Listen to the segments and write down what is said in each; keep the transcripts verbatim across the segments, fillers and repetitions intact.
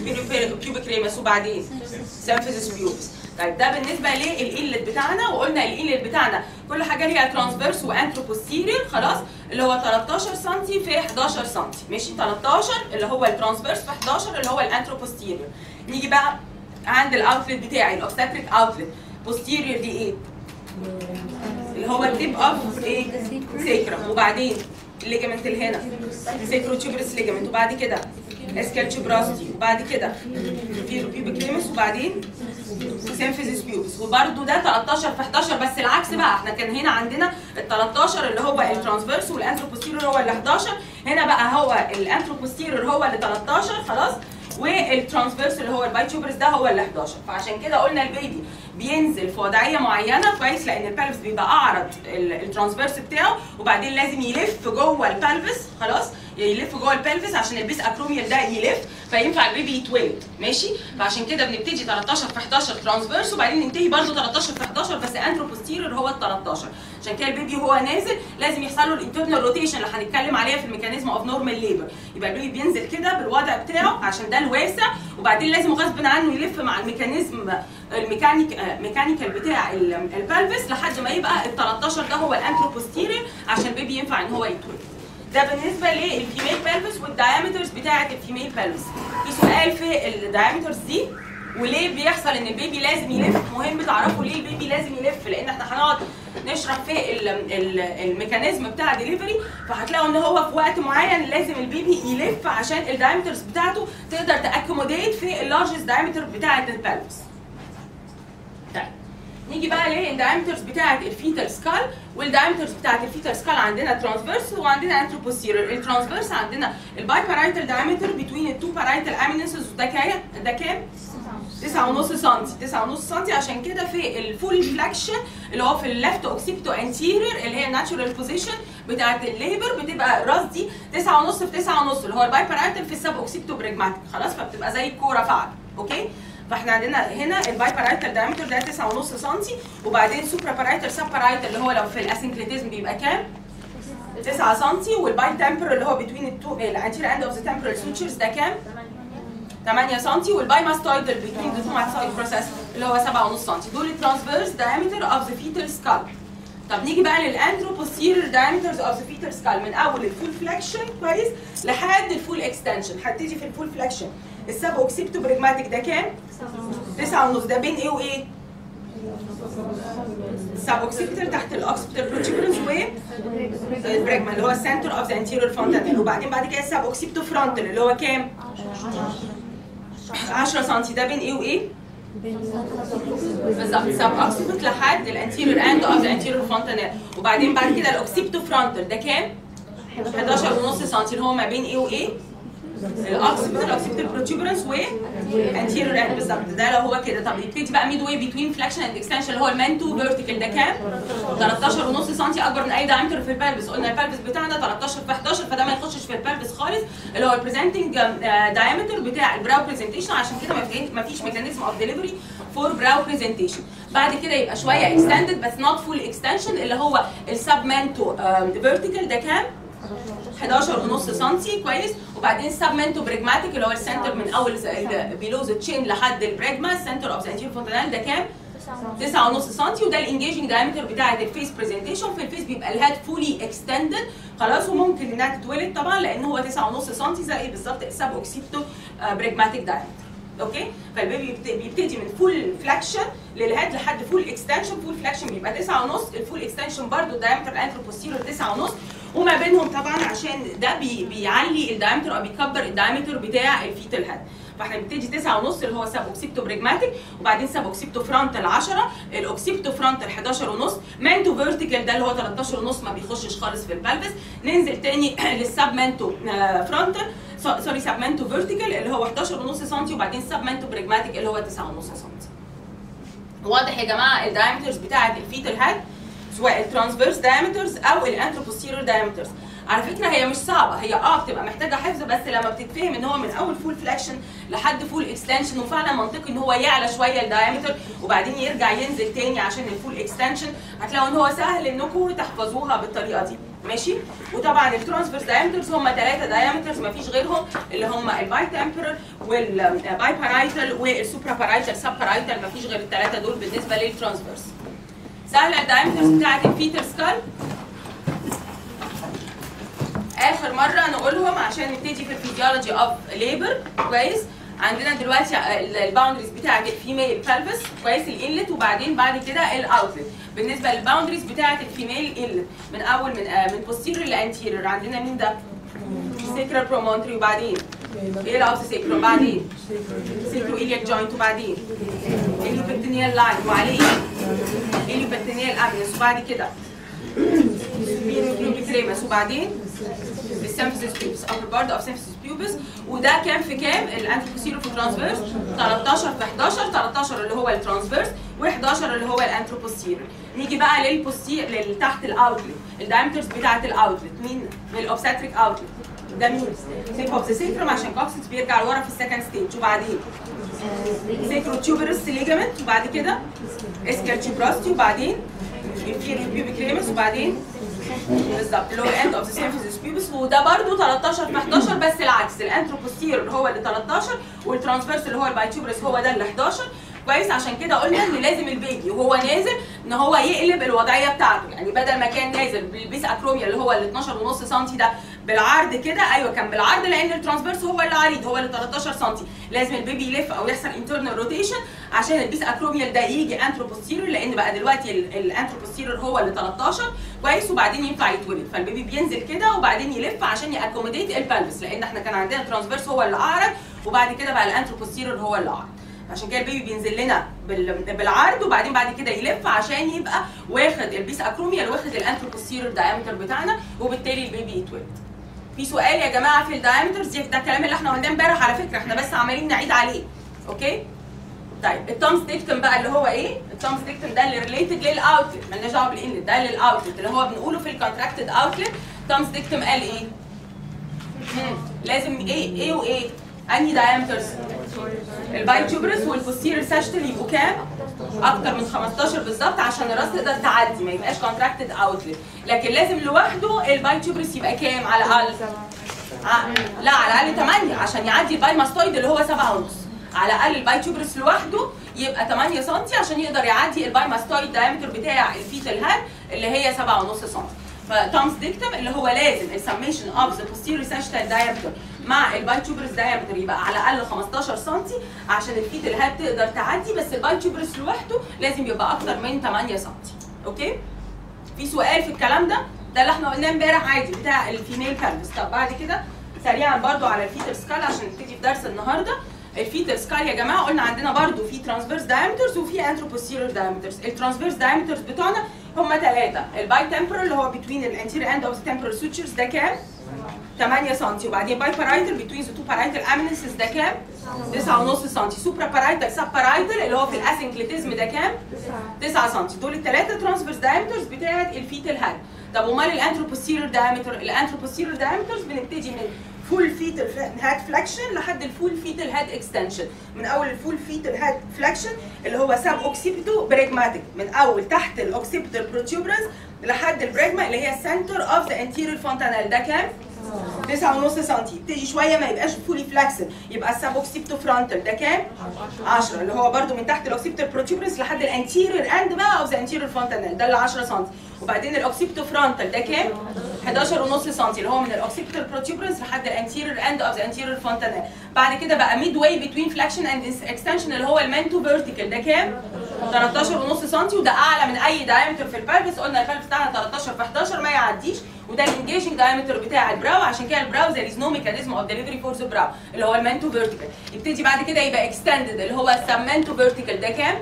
سوبيريور بيوبيك ريمس وبعدين سيمفيزيس بيوبس. طيب ده بالنسبه للإيلت بتاعنا، وقلنا الإيلت بتاعنا كل حاجه ليها ترانسفيرس وانترو بوستيريور خلاص، اللي هو تلتاشر سم في حداشر سم ماشي، تلتاشر اللي هو الترانسفيرس في حداشر اللي هو الانترو بوستيريور. نيجي بقى عند الاوتلت بتاعي الاوبستاتريك اوتلت، بوستيريور دي ايه؟ اللي هو التيب اوف ايه؟ سيكرم، وبعدين الليجمنت اللي هنا سيكروتيوبرس ليجمنت، وبعد كده اسكالتشوبراستي، وبعد كده بيوبيك ريمس، وبعدين سيمفيزيس بيوبس. وبرده ده تلتاشر في حداشر، بس العكس بقى، احنا كان هنا عندنا ال تلتاشر اللي هو الترانسفيرس والانترو بوستيريور هو اللي حداشر، هنا بقى هو الانترو بوستيريور هو اللي تلتاشر خلاص، والترانسفيرس اللي هو البايتيوبرس ده هو اللي حداشر. فعشان كده قلنا البيبي بينزل في وضعيه معينه كويس، لان البلفس بيبقى اعرض الترانسفيرس بتاعه، وبعدين لازم يلف جوه البلفس خلاص، يلف جوه البلفس عشان البيس اكروميال ده يلف فينفع البيبي يتولد ماشي. فعشان كده بنبتدي تلتاشر في حداشر ترانسفيرس، وبعدين ننتهي برده تلتاشر في حداشر بس انترو بوستيريور هو ال تلتاشر. عشان كده البيبي وهو نازل لازم يحصل له الانترنال روتيشن اللي هنتكلم عليها في الميكانيزم اوف نورمال ليبر. يبقى البيبي بينزل كده بالوضع بتاعه عشان ده الواسع، وبعدين لازم غصب عنه يلف مع الميكانيزم الميكانيك ميكانيكال بتاع البلفس لحد ما يبقى ال تلتاشر ده هو الانترو بوستيريور عشان البيبي ينفع ان هو يتولد. ده بالنسبه للفيميل بلفس والدايمترز بتاعه الفيميل بلفس. في سؤال في الدايمترز دي، وليه بيحصل ان البيبي لازم يلف؟ مهم تعرفوا ليه البيبي لازم يلف، لان احنا هنقعد نشرح في الميكانيزم بتاع ديليفري، فهتلاقوا ان هو في وقت معين لازم البيبي يلف عشان الدايمترز بتاعته تقدر تاكوموديت في اللارجست دايمتر بتاعه البلفس. طيب نيجي بقى للدايمترز بتاعه الفيتال سكال، والدايمترز بتاعه الفيتال سكال عندنا ترانسفيرس وعندنا انترو بوستيريور. الترانسفيرس عندنا الباي بارايتال دايمتر بتوين التو بارايتال امينسز، وده كام؟ ده كام؟ تسعة ونص سم، تسعة ونص سم. عشان كده في الفول فلاكشن اللي هو في الليفت اوكسيبتو انتيريور اللي هي الناتشورال بوزيشن بتاعه الليبر، بتبقى الراس دي تسعة ونص في تسعة ونص اللي هو الباي بارايتال في السب اوكسيبتو بريجماتيك خلاص، فبتبقى زي الكوره فعلا اوكي. فاحنا عندنا هنا الباي بارايتال دايمتر ده تسعة ونص سم، وبعدين سوبرا بارايتال سب بارايتال اللي هو لو في الاسنكليتيزم بيبقى كام؟ تسعة سم، والباي تمبر اللي هو بتوين التو الانتيريور اند اوف ذا تمبرال سوتشرز ده كام؟ تمانية سم، والباي ماستويدال بتوين ذا تو ماستويد بروسيس اللي هو سبعة ونص سم. دول الترانسفيرس دايمتر اوف ذا فيتال سكال. طب نيجي بقى للانترو بوستيريور دايمترز اوف ذا فيتال سكال، من اول الفول فليكشن كويس لحد الفول اكستنشن. هبتدي في الفول فليكشن، السب اوكسيبتو بريجماتيك ده كام؟ تسعة ونص. ده بين ايه وايه؟ السب اوكسيبتال تحت الاوكسيبتال بروتوبرنس والبريجما اللي هو السنتر اوف ذا انتيريور فونتانيل، وبعدين بعد كده السب اوكسيبتو فرونتال اللي هو كام؟ عشرة سم. ده بين ايه وايه؟ بالظبط سب اوكسيبت لحد الانتيريور اند اوف ذا انتيريور فونتانيل، وبعدين بعد كده الاوكسيبتو فرونتال ده كام؟ حداشر ونص سم اللي هو ما بين ايه وايه؟ الاوكسيبتال اوكسيبتال بروتوبرنس وانتيريور اند بالظبط. ده لو هو كده. طب يبتدي بقى ميد واي بتوين فليكشن اند اكستنشن اللي هو المانتو فيرتيكال ده كام؟ تلتاشر ونص سم، اكبر من اي دايمتر في البلفس. قلنا البلفس بتاعنا تلتاشر في حداشر، فده ما يخشش في البلفس خالص اللي هو البريزنتنج دايمتر بتاع البراو بريزنتيشن. عشان كده ما فيش ميكانيزم اوف ديليفري فور براو بريزنتيشن. بعد كده يبقى شويه اكستندد بس نوت فول اكستنشن اللي هو السب مانتو فيرتيكال ده كام؟ حداشر ونص سم كويس، وبعدين سبمنتو بريجماتيك اللي هو السنتر من اول بيلو ذا تشين لحد البريجما السنتر اوف ذا انتيريور فونتانيل ده كام؟ تسعة ونص سم. وده الانجيجنج دايمتر بتاعه الفيس برزنتيشن. في الفيس بيبقى الهاد فولي اكستندد خلاص، وممكن انها تتولد طبعا لان هو تسعة ونص سم زي بالظبط السب اوكسيبتو بريجماتيك دايمتر اوكي. فالبيبي بيبتدي من فول فلاكشن للهاد لحد فول اكستنشن. فول فلاكشن بيبقى تسعة ونص، الفول اكستنشن برده الدايمتر الانترو بوستيريور تسعة ونص، وما بينهم طبعا عشان ده بي بيعلي الدايمتر او بيكبر الدايمتر بتاع الفيتال هاد. فاحنا بنبتدي تسعة ونص اللي هو سب اوكسيبتو بريجماتيك، وبعدين سب اوكسيبتو فرونتال عشرة، الاوكسيبتو فرونتال حداشر ونص، مانتو فيرتيكال ده اللي هو تلتاشر ونص ما بيخشش خالص في البلفس. ننزل تاني للسب مانتو فرونتال سوري سب مانتو فيرتيكال اللي هو حداشر ونص سم، وبعدين سب مانتو بريجماتيك اللي هو تسعة ونص سم. واضح يا جماعه الدايمترز بتاعه الفيتال هاد سواء الترانسفيرس دايمترز او الانترو بوستيريور دايمترز. على فكره هي مش صعبه، هي اه بتبقى محتاجه حفظ، بس لما بتتفهم ان هو من اول فول فليكشن لحد فول اكستنشن، وفعلا منطقي ان هو يعلى شويه الدايمتر وبعدين يرجع ينزل تاني عشان الفول اكستنشن، هتلاقوا ان هو سهل انكم تحفظوها بالطريقه دي. ماشي. وطبعا الترانسفيرس دايمترز هم ثلاثه دايمترز مفيش غيرهم، اللي هم الباي تمبرال والباي بارايتال والسوبرا بارايتال سب بارايتال، مفيش غير الثلاثه دول بالنسبه للترانسفيرس. سهله الدايمترز بتاعت الفيتر سكال. اخر مره نقولهم عشان نبتدي في الفيزيولوجي اوف ليبر. كويس. عندنا دلوقتي الباوندريز بتاعت الفيميل بلفس، كويس، الانلت، وبعدين بعد كده الاوتلت. بالنسبه للباوندريز بتاعت الفيميل انلت من اول من آه من بوستيريور لانتيريور، عندنا مين ده؟ سيكرال برومونتري، وبعدين ايه الاوت سيكرال، وبعدين سيكرو ايلياك جوينت، وبعدين اليوبكتينيال لاين، وعليه ايه؟ اليوبكتينيال امينس، وبعد كده بيوبيكريمس، وبعدين السيمفيسيس بيوبس، upper part of symphysis pubis. وده كام في كام؟ الانتروبوسيرو في الترانسفيرس تلتاشر في حداشر، تلتاشر اللي هو الترانسفيرس و11 اللي هو الانتروبوسيرو. نيجي بقى للبوستير لتحت الاوتلت، الدايمترز بتاعت الاوتلت مين؟ الاوبستريك اوتلت ده مين؟ سيك اوف ذا سيكرم عشان كوكسيكس بيرجع لورا في السكند ستيج، وبعدين سيكرو تيوبرس ليجامنت، وبعد كده اسكال تيوبراستي، وبعدين الفيريو بيوبيكريمس، وبعدين بالظبط اللي هو الاند اوف ذا سيمفيسيس بيوبس. وده برده تلتاشر في حداشر، بس العكس، الانتروبوستير هو اللي تلتاشر والترانسفيرس اللي هو البايتيوبرس هو ده اللي حداشر. كويس. عشان كده قلنا ان لازم البيبي وهو نازل ان هو يقلب الوضعيه بتاعته، يعني بدل ما كان نازل بالبيس اكروميا اللي هو ال اتناشر ونص سم ده بالعرض كده، ايوه كان بالعرض لان الترانسفيرس هو اللي عريض هو اللي تلتاشر سم، لازم البيبي يلف او يحصل انترنال روتيشن عشان البيس اكروميال ده يجي انتروبوستيريور، لان بقى دلوقتي الانتروبوستيريور هو اللي تلتاشر. كويس. وبعدين ينفع يتولد، فالبيبي بينزل كده وبعدين يلف عشان ياكوموديت البلفس، لان احنا كان عندنا الترانسفيرس هو اللي اعرض وبعد كده بقى الانتروبوستيريور هو اللي اعرض، عشان كده البيبي بينزل لنا بالعرض وبعدين بعد كده يلف عشان يبقى واخد البيس اكروميال واخد الانتروبوستيريور دايمتر بتاعنا، وبالتالي البيبي يتولد. في سؤال يا جماعه في الدايمترز دي؟ ده الكلام اللي احنا قلناه امبارح على فكره، احنا بس عمالين نعيد عليه. اوكي؟ طيب التومز ديكتم بقى اللي هو ايه؟ التومز ديكتم ده اللي ريليتد للاوتلت، مالناش دعوه بالانلت، ده للاوتلت اللي هو بنقوله في الكونتراكتد اوتلت. تومز ديكتم قال ايه؟ مم. لازم ايه ايه وايه؟ انهي دايمترز؟ البايتيوبرس والبوستيريور ساجيتال يبقوا كام؟ اكتر من خمستاشر بالظبط عشان الراس تقدر تعدي ما يبقاش كونتراكتد اوتلت، لكن لازم لوحده البايتيوبرس يبقى كام على الاقل؟ لا على الاقل تمانية عشان يعدي البايماستويد اللي هو سبعة ونص، على الاقل البايتيوبرس لوحده يبقى تمانية سم عشان يقدر يعدي البايماستويد دايمتر بتاع الفيتال هاد اللي هي سبعة ونص سم. فتومز ديكتم اللي هو لازم السميشن اوف ذا posterior sagittal diameter مع البايتيوبرس diameter يبقى على الاقل خمستاشر سم عشان الفيتال هاد تقدر تعدي، بس البايتيوبرس لوحده لازم يبقى اكتر من تمانية سم. اوكي؟ في سؤال في الكلام ده؟ ده اللي احنا قلناه امبارح عادي بتاع الفيميل بلفس. طب بعد كده سريعا برضو على الفيتال سكال عشان نبتدي في درس النهارده. الفيتال سكال يا جماعه قلنا عندنا برضو في ترانسفيرس دايمترز وفي انتروبوستيريور دايمترز. الترانسفيرس دايمترز بتوعنا هم ثلاثه، الباي تمبرال اللي هو بتوين الانتيريور اند اوف ذا تمبرال سوتشرز ده كام؟ تمانية سم، وبعدين باي بارايتال بتوين ذا تو بارايتال امينسز ده كام؟ تسعة ونص سم، سوبرا بارايتال سب بارايتال اللي هو في الاسنكليتيزم ده كام؟ تسعة سم. دول الثلاثه ترانسفيرس دايمترز بتاعه الفيتال هاد. طب امال الانتروبوستيريور دايمتر؟ الانتروبوستيريور دايمترز بنبتدي من فول فيتال هاد فلكشن لحد الفول فيتال هاد اكستنشن. من اول الفول فيتال هاد فلكشن اللي هو سب اوكسيبيتو بريجماتيك، من اول تحت الاوكسيبيتال بروتيوبرنس لحد البريجما اللي هي السنتر اوف ذا انتيريور فونتانيل ده كام؟ تسعة ونص سم. يبتدي شويه ما يبقاش فولي فلاكسن، يبقى السب اوكسيبيتو فرونتال ده كام؟ عشرة، اللي هو برده من تحت الاوكسيبيتال بروتيوبرنس لحد الانتيريور اند بقى اوف ذا انتيريور فونتانيل ده اللي عشرة سم. وبعدين الاوكسيبيتو فرونتال ده كام؟ حداشر ونص سم، اللي هو من الاوكسيبيتال بروتيوبرنس لحد الانتيريور اند اوف ذا انتيريور فونتانيل. بعد كده بقى ميد واي بتوين فلاكشن اند اكستنشن اللي هو المنتو فيرتيكال ده كام؟ تلتاشر ونص سم، وده اعلى من اي دايمتر في البلفس. قلنا البلفس بتاعنا تلتاشر في حداشر ما يعديش، وده الانجيجنج دايمتر بتاع البراو، عشان كده البراو ذير از نو ميكانيزم اوف ديليفري فور ذا براو اللي هو المنتو فيرتيكال. يبتدي بعد كده يبقى اكستندد اللي هو السبمنتو فيرتيكال ده كام؟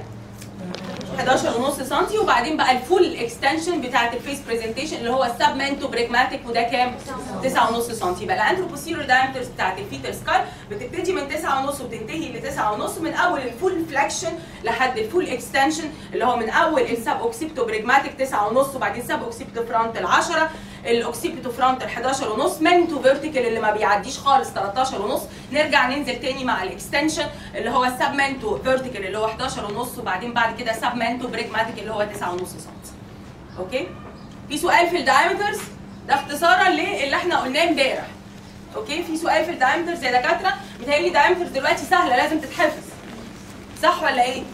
حداشر ونص سم، وبعدين بقى الفول اكستنشن بتاعت الفيس برزنتيشن اللي هو السبمنتو بريجماتيك وده كام؟ تسعة ونص سم. يبقى الانتروبوستيريور دايمترز بتاعت الفيتال سكال بتبتدي من تسعة ونص وبتنتهي ل تسعة ونص، من اول الفول فلكشن لحد الفول اكستنشن اللي هو من اول السب اوكسيبتو بريجماتيك تسعة ونص وبعدين سب اوكسيبتو فرونتال عشرة الاوكسيبيتو فرونتال حداشر ونص، منتو فيرتيكال اللي ما بيعديش خالص تلتاشر ونص، نرجع ننزل تاني مع الاكستنشن اللي هو السب منتو فيرتيكال اللي هو حداشر ونص، وبعدين بعد كده سب منتو بريجماتيك اللي هو تسعة ونص سم. اوكي؟ في سؤال في الدايمترز، ده اختصارا للي احنا قلناه امبارح. اوكي؟ في سؤال في الدايمترز يا دكاتره، متهيألي الدايمترز دلوقتي سهله لازم تتحفظ. صح ولا ايه؟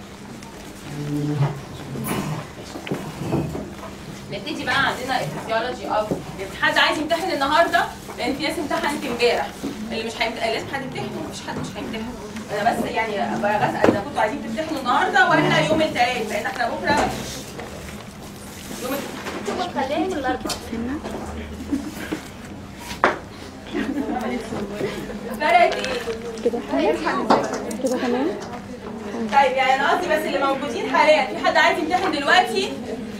نبتدي بقى عندنا الفيزيولوجي اوف. حد عايز يمتحن النهارده؟ لان في ناس امتحنت امبارح. اللي مش هيمتحن لازم حد يمتحن، مفيش حد مش هيمتحن. انا بس يعني بسال اذا كنتوا عايزين تمتحنوا النهارده ولا يوم الثلاث، لان احنا بكره يوم خليهم الاربعاء. فرقت ايه؟ كده كده تمام. طيب يعني انا قصدي بس اللي موجودين حاليا، في حد عايز يمتحن دلوقتي؟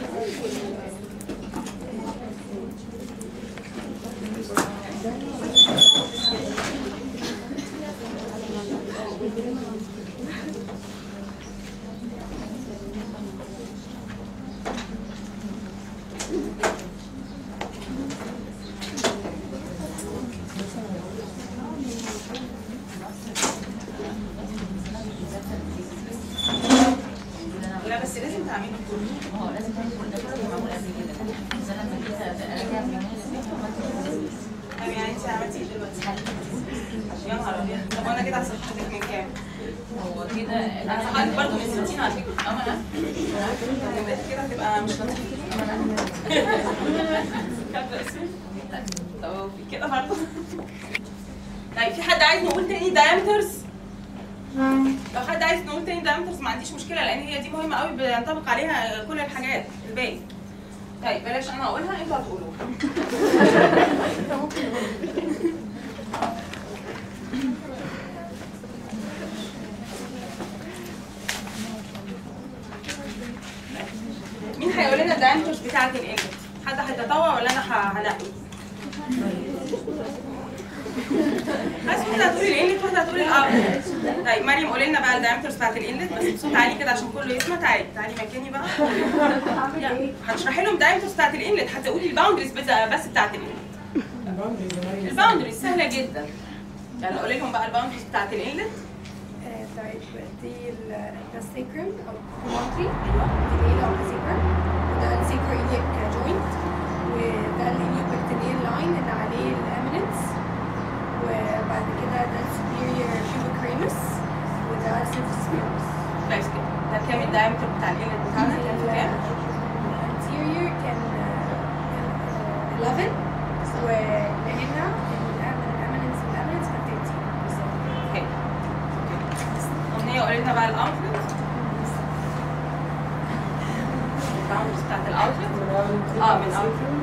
لا بس لازم تعملي كله. اه لازم تعملي كل ده كله معمول قبل كده. بس انا لما جيت اراجع في طب يعني انت عملتي ايه دلوقتي؟ يا نهار ابيض، طب وانا كده هصححك من كام؟ هو كده انا صححت برضه من ستين على فكره. اه انا كده هتبقى مش لطيفه. طب في كده برضه. طيب في حد عايز نقول تاني دايمترز؟ لو حد عايز نقول تاني دايمترز ما عنديش مشكله، لان هي دي مهمه قوي بينطبق عليها كل الحاجات الباقي. طيب بلاش انا اقولها، انتوا هتقولوها. مين هيقول لنا الدايمترز بتاعت الانجلت؟ حد هيتطوع ولا انا هنقي؟ بس واحده هتقول الانلت واحده هتقول الاوتلت. طيب مريم قولي لنا بقى الدايمترز بتاعت الانلت بس بصوت عالي كده عشان كله يسمع. تعالي تعالي مكاني بقى. هتشرحي لهم الدايمترز بتاعت الانلت، هتقولي الباوندريز بس بتاعت الانلت. الباوندريز سهله جدا. يعني قولي لهم بقى الباوندريز بتاعت الانلت. طيب دي السيكرم او البرومونتري، ايوه دي الايه او السيكرم، وده السيكرو ايليك جوينت، وده الانيوبكتينيال لاين اللي عليه الاميننس، وبعد كده ده السوبيريور كيوبيكريمس، وده السيرفس سبيرس. كويس كده. ده كام الدايمتر بتاع الانلت بتاعنا؟ كان في كام؟ الانتيريور كان احداشر، وهنا الاميننس والاميننس كان تلاتين بالظبط. اوكي. أمنية قولي لنا بقى الاوتلت. الباوندريز بتاعت الاوتلت. اه من اوتلت.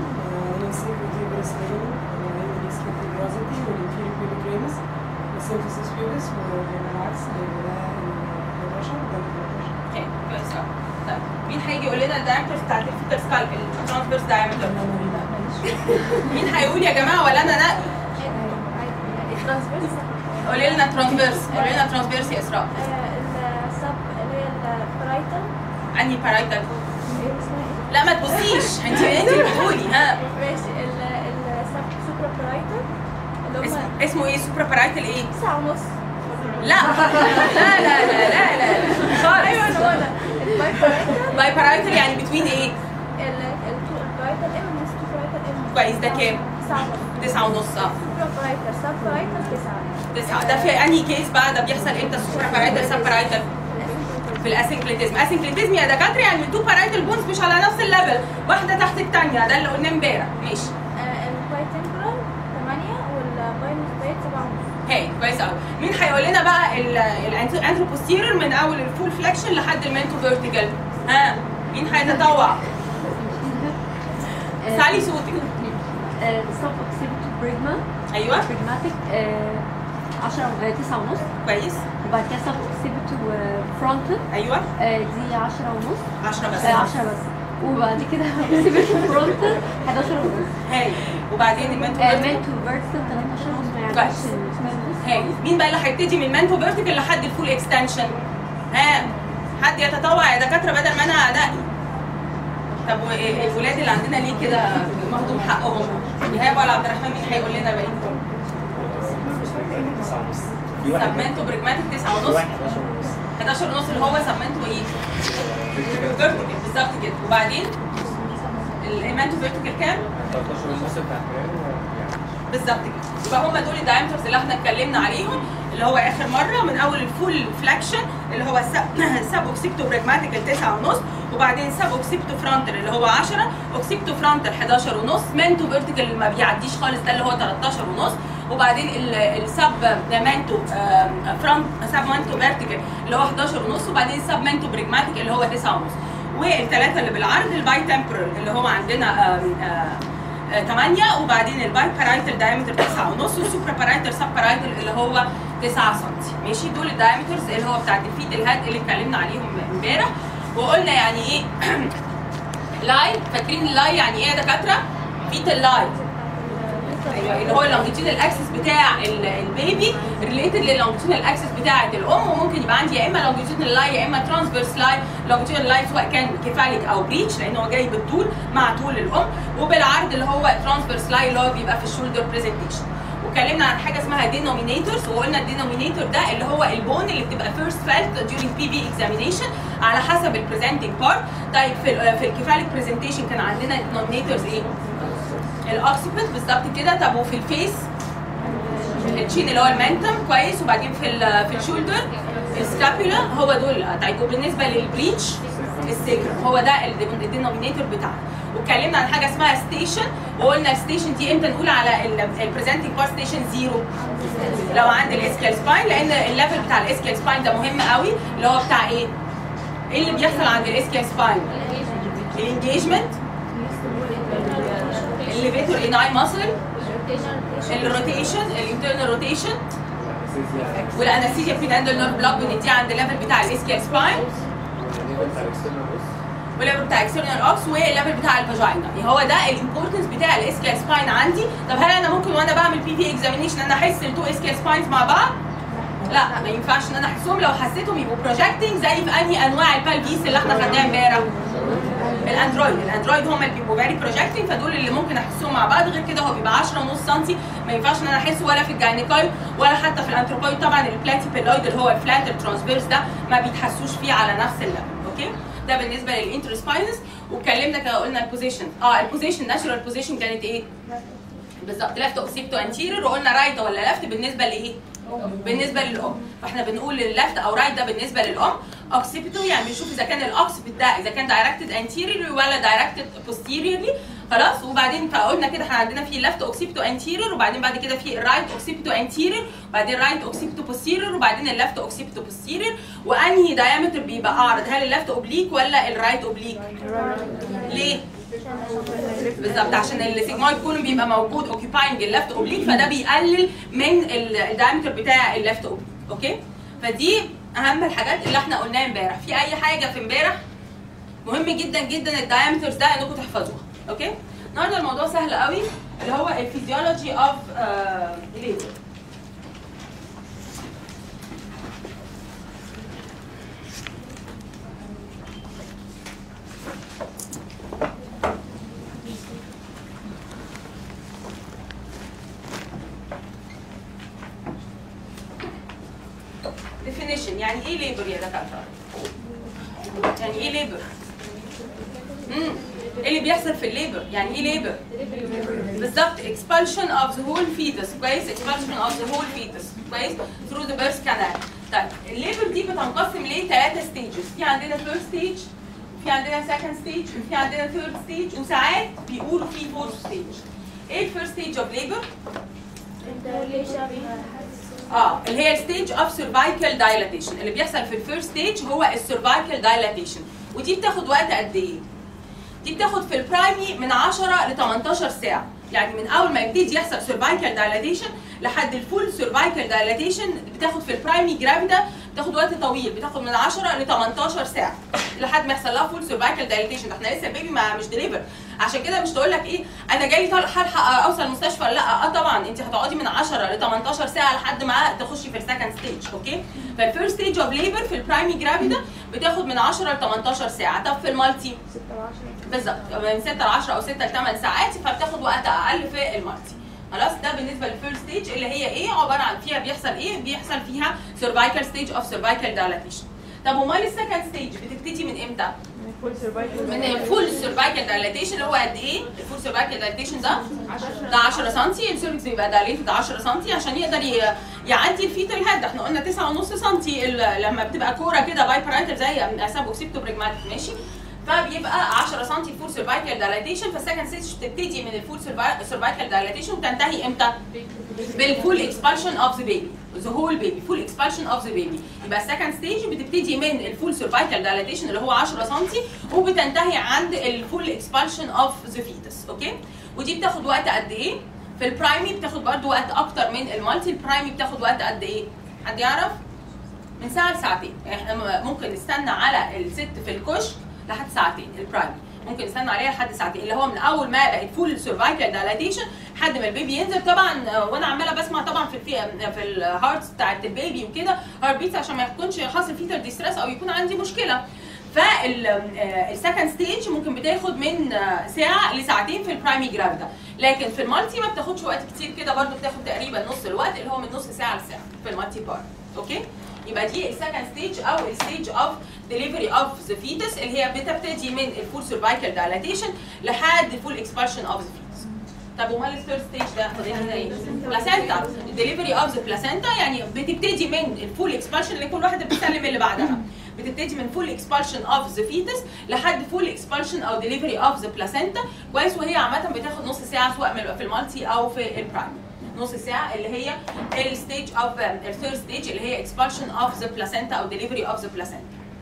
السيرفيسز بيوبس والعكس ده حداشر ده اوكي كويس قوي. طيب مين هيجي يقول لنا الدايمترز بتاعت الفيتر سكالب الترانسفيرس دايمتر؟ مين هيقول يا جماعه ولا انا نقي؟ ترانسفيرس. قولي لنا ترانسفيرس، قولي لنا ترانسفيرس يا اسراء. السب اللي هي البرايتال. انهي بارايتال؟ ايه اسمها ايه؟ لا ما تبصيش، انت انت اللي بتقولي. ها ماشي. السب سوبرا برايتال اللي اسم هم اسمه ايه؟ سوبرا بارايتال ايه؟ تسعة ونص. لا لا لا لا لا لا خالص. ايوه انا بقولها الباي برايتال. باي بارايتال يعني بتوين ايه؟ البرايتال ام من السوبرايتال ام. كويس. ده كام؟ تسعة ونص. تسعة ونص. اه سوبرا برايتال سب برايتال تسعة. تسعة. ده في انهي كيس بقى؟ ده بيحصل امتى السوبرا بارايتال سب بارايتال؟ في الاسنكليتيزم. اسنكليتيزم يا دكاتره يعني التو بارايتال بونز مش على نفس الليفل، واحده تحت الثانيه، ده اللي قلناه امبارح. ماشي. الباي تمبرال ثمانية والباي نسبيت سبعة ونص. هاي كويس قوي. مين هيقول لنا بقى الانثروبوستيرير من اول الفول فليكشن لحد المنتو فيرتيكال؟ ها مين هيتطوع؟ سالي صوتك. السب اوكسيبيتو بريجما. ايوه بريجماتيك عشرة تسعة ونص. كويس. وبعد كده سب اوكسيبيتو فرونتال. ايوه دي عشرة ونص. عشرة بس. عشرة بس. وبعد كده اوكسيبيتو فرونتال حداشر ونص. هاي. وبعدين المنتو فيرتيكال. منتو فيرتيكال تلتاشر ونص. ما كويس. يعديش هاي. مين بقى اللي هيبتدي من المنتو فيرتيكال لحد الفول اكستنشن؟ ها حد يتطوع يا دكاتره بدل ما انا انقي. طب والولاد اللي عندنا ليه كده مهضوم حقهم؟ ايهاب ولا عبد الرحمن مين هيقول لنا باقي؟ سبمنتو برجماتيك تسعة ونص حداشر ونص اللي هو سبمنتو ايه؟ فيرتيكال بالظبط كده. وبعدين الايمانتو فيرتيكال كام؟ تلتاشر ونص بتاع بالظبط كده. يبقى هم دول الدايمترز اللي احنا اتكلمنا عليهم اللي هو اخر مره، من اول الفول فلاكشن اللي هو سب اوكسيبتو برجماتيكال تسعة ونص، وبعدين سب اوكسيبتو فرونتال اللي هو عشرة، اوكسيبتو فرونتال حداشر ونص، مانتو فيرتيكال اللي ما بيعديش خالص ده اللي هو تلتاشر ونص، وبعدين السب مانتو فرونت سب مانتو فيرتيكال اللي هو حداشر ونص، وبعدين السب مانتو برجماتيكال اللي هو تسعة ونص. والثلاثه اللي بالعرض الباي تمبرال اللي هو عندنا ثمانية، وبعدين الباي بارايتال دايمتر تسعة ونص، والسوبرا بارايتال سب بارايتال اللي هو تسعة سم. ماشي، دول الدايمترز اللي هو بتاعت الفيت الهاد اللي اتكلمنا عليهم امبارح. وقلنا يعني ايه لاي، فاكرين اللاي يعني ايه يا دكاتره؟ فيت اللاي ايوه اللي هو اللونجيتيودنال اكسس بتاع البيبي ريليتد للونجيتيودنال اكسس بتاعه الام، وممكن يبقى عندي يا اما لونجيتيودنال لاي يا اما ترانسفيرس لاي. لونجيتيودنال لاي سواء كان كيفاليك او بريتش لان هو جاي بالطول مع طول الام، وبالعرض اللي هو ترانسفيرس لاي اللي هو بيبقى في الشولدر برزنتيشن. واتكلمنا عن حاجه اسمها دينومينيتورز، وقلنا الدينومينيتور ده اللي هو البون اللي بتبقى فيرست فيلت during بي في اكزامينيشن على حسب البريزنتنج بارت. طيب في في الكيفاليك برزنتيشن كان عندنا دينومينيتورز ايه؟ الاوكسيبت بالظبط كده. طب وفي الفيس التشين اللي هو المنتم كويس، وبعدين في ال في الشولدر السكابولا هو دول. طيب وبالنسبه للبريتش السيكرم هو ده الدينومينيتور بتاعنا. واتكلمنا عن حاجه اسمها ستيشن، وقلنا الستيشن دي امتى نقول على البريزنتنج بار ستيشن زيرو؟ لو عند الاسكيال سباين، لان الليفل بتاع الاسكيال سباين ده مهم قوي اللي هو بتاع ايه؟ ايه اللي بيحصل عند الاسكيال سباين؟ الانجيجمنت، الليفيتور اناي ماسل، الروتيشن الانترنال روتيشن، والانستيزيا بيناندل نيرف بلوك بنديها عند الليفل بتاع الاسكيال سباين، والليفل بتاع اكسترنال اوكس، والليفل بتاع الفاجينا. يعني هو ده الامبورتنس بتاع الاسكيال سباين عندي. طب هل انا ممكن وانا بعمل بي في اكزامينيشن انا احس التو اسكيال سباينز مع بعض؟ لا، ما ينفعش ان انا احسهم. لو حسيتهم يبقوا بروجكتنج زي في انهي انواع البالفيس اللي احنا خدناها امبارح؟ الاندرويد. الاندرويد هم اللي بيبقوا فيري بروجكتنج، فدول اللي ممكن احسهم مع بعض. غير كده هو بيبقى عشرة ونص سم، ما ينفعش ان انا احسه ولا في الجاينيكويد ولا حتى في الانثروبويد. طبعا البلاتيبيلويد اللي هو الفلاتر ترانسفيرس ده ما بيتحسوش فيه على نفس الليفل. اوكي، ده بالنسبه للانترسباينس. واتكلمنا كده قلنا البوزيشن. اه البوزيشن ناتشورال بوزيشن كانت ايه؟ بالظبط ليفت اوكسيبتو انتيريور، وقلنا رايت ولا ليفت بالنسبه لايه؟ بالنسبه للام. فاحنا بنقول الليفت او رايت ده بالنسبه للام. اوكسيبتو يعني بنشوف اذا كان الاوكسيبت ده اذا كان دايركتد انتيريور ولا دايركتد بوستيريورلي. خلاص، وبعدين فقلنا كده احنا عندنا في ليفت اوكسيبتو انتيريور، وبعدين بعد كده في الرايت اوكسيبتو انتيريور، وبعدين رايت اوكسيبتو بوستيريور، وبعدين الليفت اوكسيبتو بوستيريور. وانهي دايمتر بيبقى اعرض، هل الليفت اوبليك ولا الرايت اوبليك؟ ليه؟ بالظبط عشان السيجمويد كولوم بيبقى موجود اوكيباينج الليفت اوبليك، فده بيقلل من الدايمتر بتاع الليفت اوبليك. اوكي، فدي اهم الحاجات اللي احنا قلناها امبارح. في اي حاجه في امبارح مهم جدا جدا الدايمترز ده انكم تحفظوها. اوكي، النهارده الموضوع سهل قوي اللي هو الفيزيولوجي اوف ليبر. definition يعني ايه ليبر يا دكاتره؟ يعني ايه ليبر؟ امم ايه اللي بيحصل في الليبر؟ يعني ايه ليبر؟ بالظبط expulsion of the whole fetus. كويس، expulsion of the whole fetus كويس through the birth canal. طيب الليبر دي بتنقسم لثلاثه ستيجز. في عندنا first stage، وفي عندنا second stage، وفي عندنا third stage، وساعات بيقولوا في fourth stage. ايه الفيرست ستيج اوف ليبر؟ اه اللي هي الستيج اوف سيرفايكال دايلاتيشن. اللي بيحصل في الفيرست ستيج هو السيرفايكال دايلاتيشن، ودي بتاخد وقت قد ايه؟ دي بتاخد في البرايمي من عشرة ل تمنتاشر ساعه. يعني من اول ما يبتدي يحصل سيرفايكال دايلاتيشن لحد الفول سيرفايكال دايلاتيشن بتاخد في البرايمي جرافيدا بتاخد وقت طويل، بتاخد من عشرة ل تمنتاشر ساعه لحد ما يحصل لها فول سيرفايكال دايلاتيشن. احنا لسه البيبي ما مش ديليفر، عشان كده مش تقول لك ايه انا جاي هلحق اوصل المستشفى ولا لا. اه طبعا طبعا انت هتقعدي من عشرة ل تمنتاشر ساعه لحد ما تخشي في السكند ستيج. اوكي، فالفيرست ستيج اوف ليبر في البرايمي جرافيدا بتاخد من عشرة ل تمنتاشر ساعه. طب في المالتي ستة وعشرة بالظبط من ستة ل عشرة او ستة ل تمن ساعات، فبتاخد وقت اقل في المالتي. خلاص، ده بالنسبه للفيرست ستيج اللي هي ايه عباره عن فيها بيحصل ايه؟ بيحصل فيها سيرفايكال ستيج اوف سيرفايكال دايلاتيشن. طب امال السكند ستيج بتبتدي من امتى؟ فول سيرفايكل من الفول سيرفايكال دايلاتيشن اللي هو قد ايه؟ الفول سيرفايكال دايلاتيشن ده ده عشرة سم. السيرفكس بيبقى دايليتد عشرة سم عشان يقدر ي- يعدي الفيتال هيد. احنا قلنا تسعة ونص سم لما بتبقى كوره كده باي بارايتال زي سابوكسيبتو بريجماتيك، ماشي؟ فبيبقى عشرة سم الفول سيرفايكال دايلاتيشن. فالسكند ستيج بتبتدي من الفول سيرفايكال دايلاتيشن وتنتهي امتى؟ بالفول اكسبالشن اوف ذا بيبي، ذا هول بيبي، فول اكسبالشن اوف ذا بيبي. يبقى السكند ستيج بتبتدي من الفول سيرفايكال دايلاتيشن اللي هو عشرة سم وبتنتهي عند الفول اكسبالشن اوف ذا فيتس. اوكي، ودي بتاخد وقت قد ايه؟ في البرايمي بتاخد برضه وقت اكتر من المالتي. البرايمي بتاخد وقت قد ايه؟ حد يعرف؟ من ساعه لساعتين. احنا ممكن نستنى على الست في الكشك لحد ساعتين. البرايمي ممكن نستنى عليها لحد ساعتين، اللي هو من اول ما بقت فول سيرفايكال دايلاتيشن لحد ما البيبي ينزل. طبعا وانا عماله بسمع طبعا في في, في الهارتس بتاعت البيبي وكده هارت بيتس عشان ما يكونش حاصل فيتال ديستريس او يكون عندي مشكله. فالسكند ستيج ممكن بتاخد من ساعه لساعتين في البرايمي جرافيدا، لكن في المالتي ما بتاخدش وقت كتير كده، برده بتاخد تقريبا نص الوقت اللي هو من نص ساعه لساعه في المالتي بارت. اوكي، يبقى دي السكند ستيج او الستيج اوف ديليفري اوف ذا فيتس اللي هي بتبتدي من الفول سيرفايكال دايلاتيشن لحد الفول اكسبالشن اوف ذا فيتس. طب امال الثيرد ستيج ده فاضل ايه؟ بلاسنتا، الدليفري اوف ذا بلاسنتا، يعني بتبتدي من الفول اكسبالشن اللي كل واحده بتسلم اللي بعدها. بتبتدي من فول اكسبالشن اوف ذا فيتس لحد فول اكسبالشن او ديليفري اوف ذا بلاسنتا. كويس، وهي عامه بتاخد نص ساعه سواء في المالتي او في البرايمري. نص ساعه اللي هي الستيج اوف الثيرد ستيج اللي هي اكسبالشن اوف ذا بلاسنتا او ديليفري اوف ذا بلاسنتا.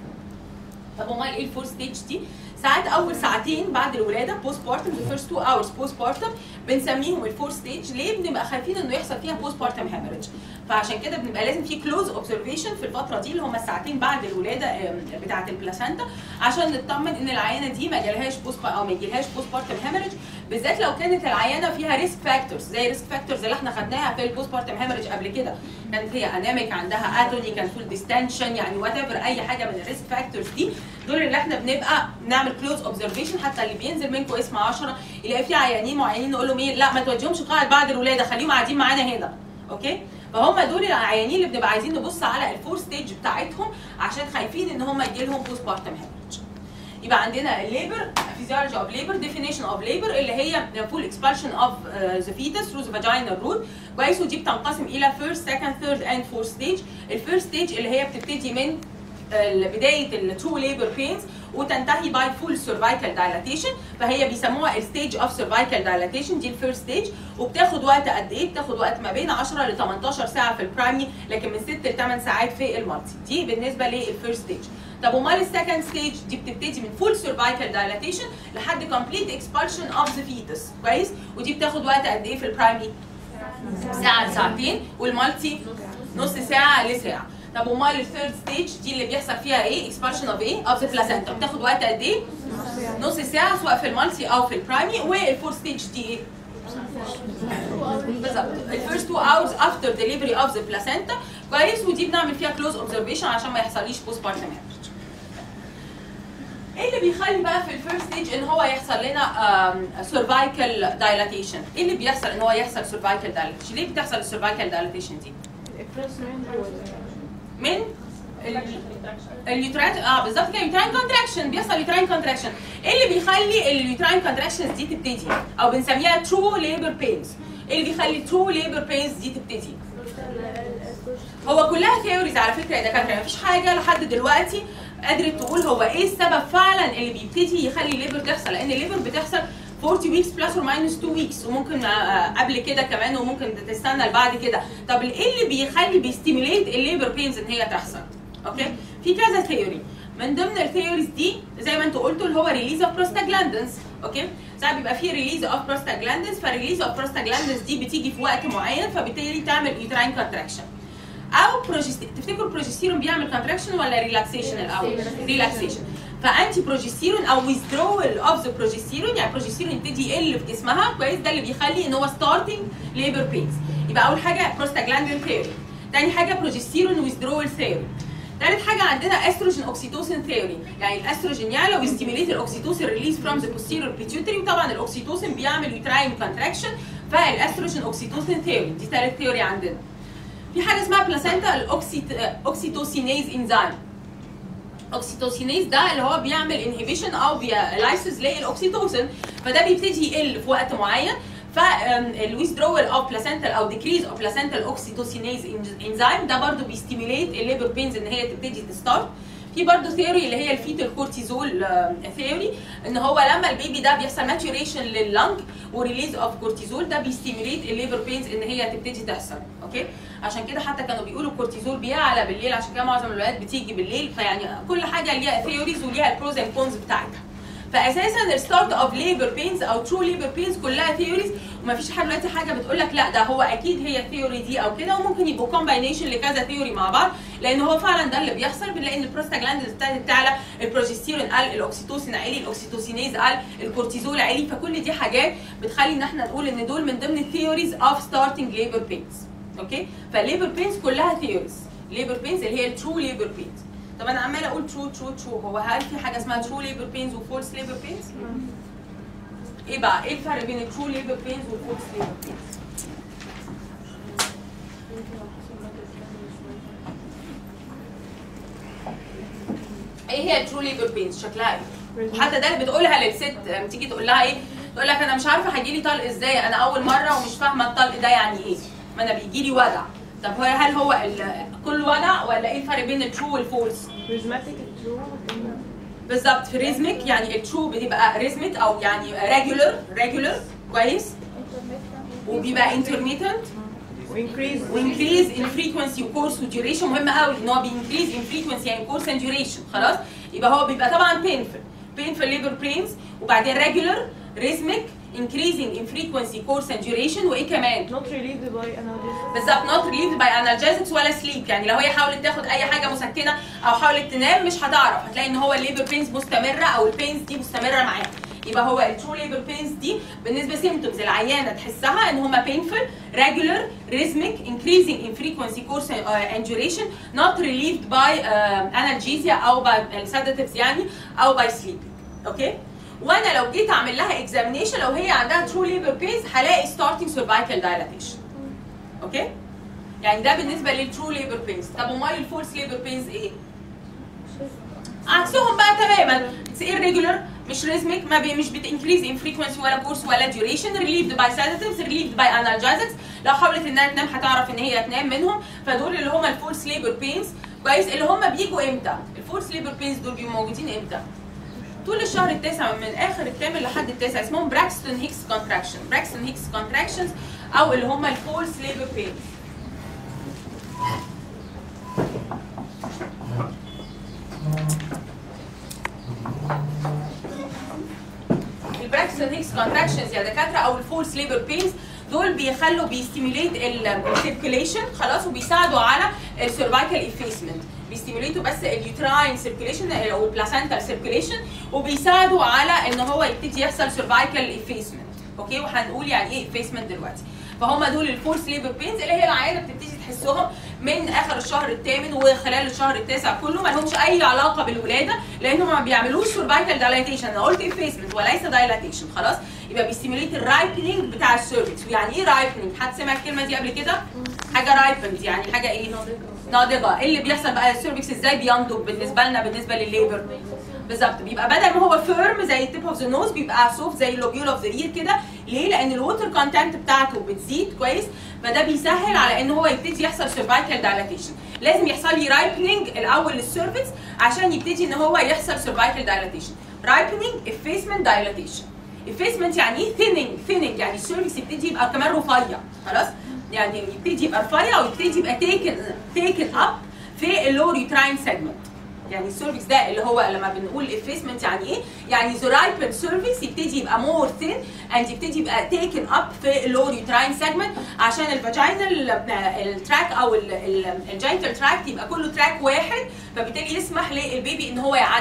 طب امال ايه الفور ستيج دي؟ ساعات اول ساعتين بعد الولاده بوست بارتم، the first two hours بوست بارتم بنسميهم الفور ستيج. ليه؟ بنبقى خايفين انه يحصل فيها بوست بارتم هيموريدج، فعشان كده بنبقى لازم في كلوز اوبزرفيشن في الفتره دي اللي هم الساعتين بعد الولاده بتاعه البلاسنتا، عشان نطمن ان العيانه دي ما جالهاش بوست او ما يجيلهاش بوست بارتم هيموريدج، بالذات لو كانت العيانه فيها ريسك فاكتورز زي ريسك فاكتورز اللي احنا خدناها في البوست بارتم هيموريدج قبل كده. كانت هي اناميك، عندها اتوني، كان فول ديستنشن، يعني وات ايفر اي حاجه من الريسك فاكتورز دي، دول اللي احنا بنبقى نعمل كلوز اوبزرفيشن. حتى اللي بينزل منكم اسم عشرة يلاقي في عيانين معينين نقول لهم ايه؟ لا ما توديهمش قاعد بعد الولاده، خليهم قاعدين معانا هنا. اوكي، فهم دول العيانين اللي بنبقى عايزين نبص على الفور ستيج بتاعتهم عشان خايفين ان هم يجي لهم بوست بارتم هيموريدج. يبقى عندنا الليبر فيزيولوجي اوف ليبر، ديفينيشن اوف ليبر اللي هي فول اكسبالشن اوف ذا فيتس ثرو ذا فاجينال روت. كويس، ودي بتنقسم الى فيرست سكند ثيرد اند فورث ستيج. الفيرست ستيج اللي هي بتبتدي من بدايه الترو ليبر بينز وتنتهي باي فول سيرفايكال دايلاتيشن، فهي بيسموها الستيج اوف سيرفايكال دايلاتيشن، دي الفيرست ستيج. وبتاخد وقت قد ايه؟ بتاخد وقت ما بين عشرة ل تمنتاشر ساعه في البرايمري، لكن من ستة ل تمن ساعات في المالتي. دي بالنسبه للفيرست ستيج. طب امال السكند ستيج دي بتبتدي من فول سيرفايكال دايلاتيشن لحد كومبليت اكسبالشن اوف ذا فيتس. كويس، ودي بتاخد وقت قد ايه في البرايمري؟ ساعه لساعتين، والمالتي نص ساعه لساعه. طب امال الثيرد ستيج دي اللي بيحصل فيها ايه؟ اكسبالشن اوف ايه؟ اوف ذا بلاسنتا، بتاخد وقت قد ايه؟ نص ساعه سواء في المالتي او في البرايمري. والفورث ستيج دي ايه؟ بالظبط الفيرست تو اورز افتر ديليفري اوف ذا بلاسنتا. كويس، ودي بنعمل فيها كلوز اوبزرفيشن عشان ما يحصليش بوست بارتم هيموريدج. ايه اللي بيخلي بقى في الفيرست ستيج ان هو يحصل لنا سيرفايكال دايلاتيشن؟ ايه اللي بيحصل ان هو يحصل سيرفايكال دايلاتيشن؟ ليه بتحصل السيرفايكال دايلاتيشن دي؟ من اليوتراين اه بالظبط كده، يوتراين كونتراكشن، بيحصل يوتراين كونتراكشن. ايه اللي بيخلي اليوتراين كونتراكشنز دي تبتدي؟ او بنسميها ترو ليبر بينز. ايه اللي بيخلي ترو ليبر بينز دي تبتدي؟ هو كلها ثيوريز على فكره يا دكاتره، مفيش حاجه لحد دلوقتي قدرت تقول هو ايه السبب فعلا اللي بيبتدي يخلي الليبر تحصل، لان الليبر بتحصل أربعين ويكس بلس اور ماينس اتنين ويكس، وممكن قبل كده كمان، وممكن تستنى لبعد كده. طب ايه اللي بيخلي بيستيميليت الليبر بينز ان هي تحصل؟ اوكي، في كذا ثيوري. من ضمن الثيوريز دي زي ما انتوا قلتوا اللي هو ريليز اوف بروستاجلاندنز. اوكي، ساعات بيبقى في ريليز اوف بروستاجلاندنز، فريليز اوف بروستاجلاندنز دي بتيجي في وقت معين، فبالتالي تعمل يوتراين كونتراكشن. او بروجستيرون، تفتكروا البروجستيرون بيعمل كونتراكشن ولا ريلاكسيشن الاول؟ ريلاكسيشن. فانتي بروجستيرون او withdrawal اوف ذا بروجستيرون، يعني البروجستيرون يبتدي يقل في جسمها كويس، ده اللي بيخلي ان هو ستارتنج ليبر بينز. يبقى اول حاجه بروستاجلاندين ثيوري، تاني حاجه بروجستيرون withdrawal ثيوري، ثالث حاجه عندنا استروجين اوكسيتوسين ثيوري، يعني الاستروجين يعلى ويستيميليت الاوكسيتوسين ريليز فروم ذا posterior pituitary، وطبعا الاوكسيتوسين بيعمل يوتراين كونتراكشن، فالاستروجين اوكسيتوسين ثيوري دي ثالث ثيوري عندنا. في حاجه اسمها بلاسينتا الاوكسيتوسينيز انزيم. اوكسيتوسينيز ده اللي هو بيعمل انهبيشن او لايسز للاوكسيتوسين، فده بيبتدي يقل في وقت معين، فالويزدرول اوف بلاسنتال او ديكريز اوف بلاسنتال اوكسيتوسينيز انزيم ده برضو بيستيميليت الليبر بينز ان هي تبتدي تستارت. في برضه ثيوري اللي هي الفيتال كورتيزول ثيوري، ان هو لما البيبي ده بيحصل ماتوريشن لللنج وريليز اوف كورتيزول ده بيستيميليت الليبر بينز ان هي تبتدي تحصل. اوكي، عشان كده حتى كانوا بيقولوا الكورتيزول بيعلى بالليل، عشان كده معظم الولاد بتيجي بالليل. فيعني كل حاجه ليها ثيوريز وليها البروز اند كونز بتاعتها. فاساسا الستارت اوف ليبر بينز او ترو ليبر بينز كلها ثيوريز، ومفيش حاجه دلوقتي حاجه بتقول لك لا ده هو اكيد هي الثيوري دي او كده، وممكن يبقوا كومباينيشن لكذا ثيوري مع بعض، لان هو فعلا ده اللي بيحصل. بنلاقي ان البروستاجلاندين ابتدت تعلى، البروجستيرون قل، الاوكسيتوسين عالي، الاوكسيتوسينيز قل، الكورتيزول عالي، فكل دي حاجات بتخلي ان احنا نقول ان دول من ضمن الثيوريز اوف ستارتنج ليبر بينز. اوكي، فالليبر بينز كلها ثيوريز، ليبر بينز اللي هي الترو ليبر بينز. طب انا عماله اقول ترو ترو ترو، هو هل في حاجه اسمها ترو ليبر بينز وفولس ليبر بينز؟ ايه بقى ايه الفرق بين الترو ليبر بينز والفولس ليبر بينز؟ ايه هي الترو ليبر بينز؟ شكلها ايه؟ وحتى ده اللي بتقولها للست لما تيجي تقول لها ايه؟ تقول لك انا مش عارفه هيجي لي طلق ازاي، انا اول مره ومش فاهمه الطلق ده يعني ايه؟ ما انا بيجي لي وجع. طب هو هل هو كل وجع ولا ايه الفرق بين الترو والفولس؟ ريزماتيك الترو بالظبط، في ريزميك يعني الترو بتبقى ريزميك او يعني ريجولر ريجولر كويس، وبيبقى انترميتنت وانكريز وانكريز ان فريكونسي وكورس وديوريشن. مهم قوي ان هو بينكريز ان فريكونسي يعني كورس اند ديوريشن. خلاص، يبقى هو بيبقى طبعا بينفل بينفل ليبر بينز، وبعدين ريجولر ريزميك increasing in frequency course and duration، وايه كمان؟ not relieved by analgesics. بالظبط not relieved by analgesics ولا sleep، يعني لو هي حاولت تاخد اي حاجه مسكنه او حاولت تنام مش هتعرف، هتلاقي ان هو الليبر بينز مستمره او البينز دي مستمره معاها. يبقى هو الترو ليبر بينز دي بالنسبه سيمتومز العيانه تحسها ان هما painful regular rhythmic increasing in frequency course and duration not relieved by uh, analgesia او by sedatives يعني او by sleeping. اوكي، وانا لو جيت اعمل لها اكزامينيشن لو هي عندها ترو ليبر بينز هلاقي ستارتنج سيرفايكال دايلاتيشن. اوكي، يعني ده بالنسبه للترو ليبر بينز. طب امال الفولس ليبر بينز ايه؟ عكسهم بقى تماما، اتس irregular مش ريزميك، ما بي مش بتنكريز ان فريكونسي ولا كورس ولا ديوريشن، ريليفد باي sedatives ريليفد باي انالجيزكس، لو حاولت انها تنام هتعرف ان هي تنام منهم. فدول اللي هم الفولس ليبر بينز كويس، اللي هم بيجوا امتى؟ الفولس ليبر بينز دول بيبقوا موجودين امتى؟ طول الشهر التاسع من اخر الثامن لحد التاسع، اسمهم براكستون هيكس كونتراكشن، براكستون هيكس كونتراكشنز او اللي هم الفولس ليبر بينز. البراكستون هيكس كونتراكشنز يا دكاتره او الفولس ليبر بينز دول بيخلوا بيستيميليت السيركيليشن خلاص، وبيساعدوا على السيرفايكال افيسمنت، بيستيميليتوا بس اليوتراين سيركيليشن او البلاسنتال سيركيليشن، وبيساعدوا على ان هو يبتدي يحصل سيرفايكال افيسمنت. اوكي، وهنقول يعني ايه افيسمنت دلوقتي. فهم دول الفورس ليبر بينز اللي هي العيانه بتبتدي تحسهم من اخر الشهر الثامن وخلال الشهر التاسع كله، ما لهمش اي علاقه بالولاده لانهم ما بيعملوش سيرفايكال دايلاتيشن. انا قلت افيسمنت وليس دايلاتيشن. خلاص، يبقى بيستيميليت الرايبنينج بتاع السيرفكس. ويعني ايه رايبنينج؟ حد سمع الكلمه دي قبل كده؟ حاجه رايبند يعني حاجه ايه؟ ناضجه. ايه اللي بيحصل بقى؟ السيرفكس ازاي بينضج بالنسبه لنا بالنسبه للليبر؟ بالظبط، بيبقى بدل ما هو فيرم زي التيب اوف ذا نوز بيبقى سوفت زي اللوبيول اوف ذا اير كده. ليه؟ لان الووتر كونتنت بتاعته بتزيد كويس، فده بيسهل على ان هو يبتدي يحصل سيرفايكال دايلاتيشن. لازم يحصل لي رايبنينج الاول للسيرفكس عشان يبتدي ان هو يحصل سيرفايكال دايلاتيشن. رايبنينج، افيسمنت، دايلاتيشن. افيسمنت يعني ايه؟ ثيننج، ثيننج يعني السيرفكس يبتدي يبقى كمان رفيع. خلاص، يعني يبتدي يبقى رفيع ويبتدي يبقى تيكن تيكن اب في اللور يوتراين سيجمنت. يعني السيرفكس ده اللي هو لما بنقول افيسمنت يعني ايه؟ يعني ذا رايبن سيرفكس يبتدي يبقى مور ثين اند يبتدي يبقى تيكن اب في اللور يوتراين سيجمنت عشان الفاجينال التراك او الجينيتال تراك يبقى كله تراك واحد، فبالتالي يسمح للبيبي ان هو يعدي.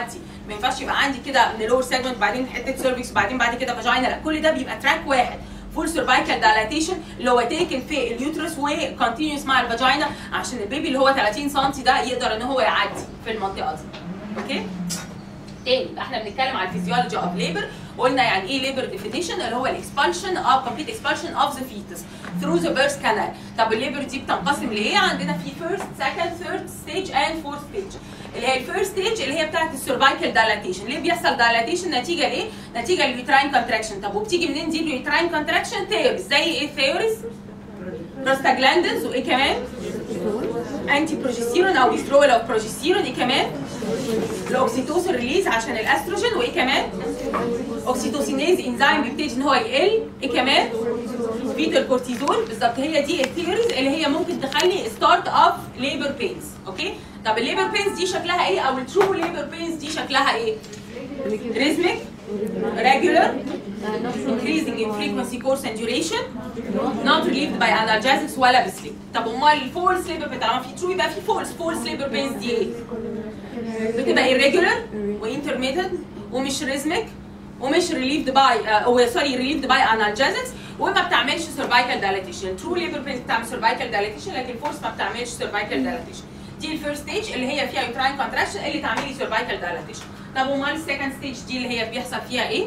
ما ينفعش يبقى عندي كده من لور سيجمنت وبعدين حته سيرفكس وبعدين بعد كده فاجينا، لا كل ده بيبقى تراك واحد فول سيرفايكال دايلاتيشن اللي هو تيكن في اليوترس وكونتينيوس مع الفاجينا عشان البيبي اللي هو ثلاثين سم ده يقدر ان هو يعدي في المنطقه دي. اوكي؟ تاني احنا بنتكلم على الفيزيولوجي اوف ليبر، وقلنا يعني ايه ليبر ديفينيشن اللي هو الاكسبالشن اوف كومبليت اكسبالشن اوف ذا فيتس ثرو ذا بيرث كانال. طب الليبر دي بتنقسم لايه؟ عندنا في فيرست سكند ثيرد ستيج اند فورث ستيج. اللي هي الفيرست ستيج اللي هي بتاعت السيرفايكال دايلاتيشن. ليه بيحصل دايلاتيشن؟ نتيجه لايه؟ نتيجه لليوتراين كونتراكشن. طب وبتيجي منين دي اليوتراين كونتراكشن؟ ثيوريز زي ايه ثيوريز؟ بروستاجلاندنز وايه كمان؟ انتي بروجستيرون او ويثرول اوف بروجستيرون. ايه كمان؟ الاوكسيتوسين ريليز عشان الاستروجين. وايه كمان؟ اوكسيتوسينيز انزيم بيبتدي ان هو يقل. ايه كمان؟ فيتال كورتيزول. بالظبط هي دي الثيوريز اللي هي ممكن تخلي ستارت اوف ليبر بينز. اوكي؟ طب الليبر بينز دي شكلها ايه؟ او الترو ليبر بينز دي شكلها ايه؟ ريزميك regular increasing in frequency course and duration not relieved by analgesics ولا بسليب. طب امال الفولس ليبر بين طالما في ترو يبقى في فولس. فولس ليبر بينز دي ايه؟ بتبقى irregular وintermittent ومش rhythmic ومش relieved by او سوري relieved by analgesics وما بتعملش cervical dilatation. true labor pains بتعمل cervical dilatation لكن الفولس ما بتعملش cervical dilatation. دي الفيرست ستيج اللي هي فيها uterine contraction اللي تعملي cervical dilatation. طب امال السكند ستيج دي اللي هي بيحصل فيها ايه؟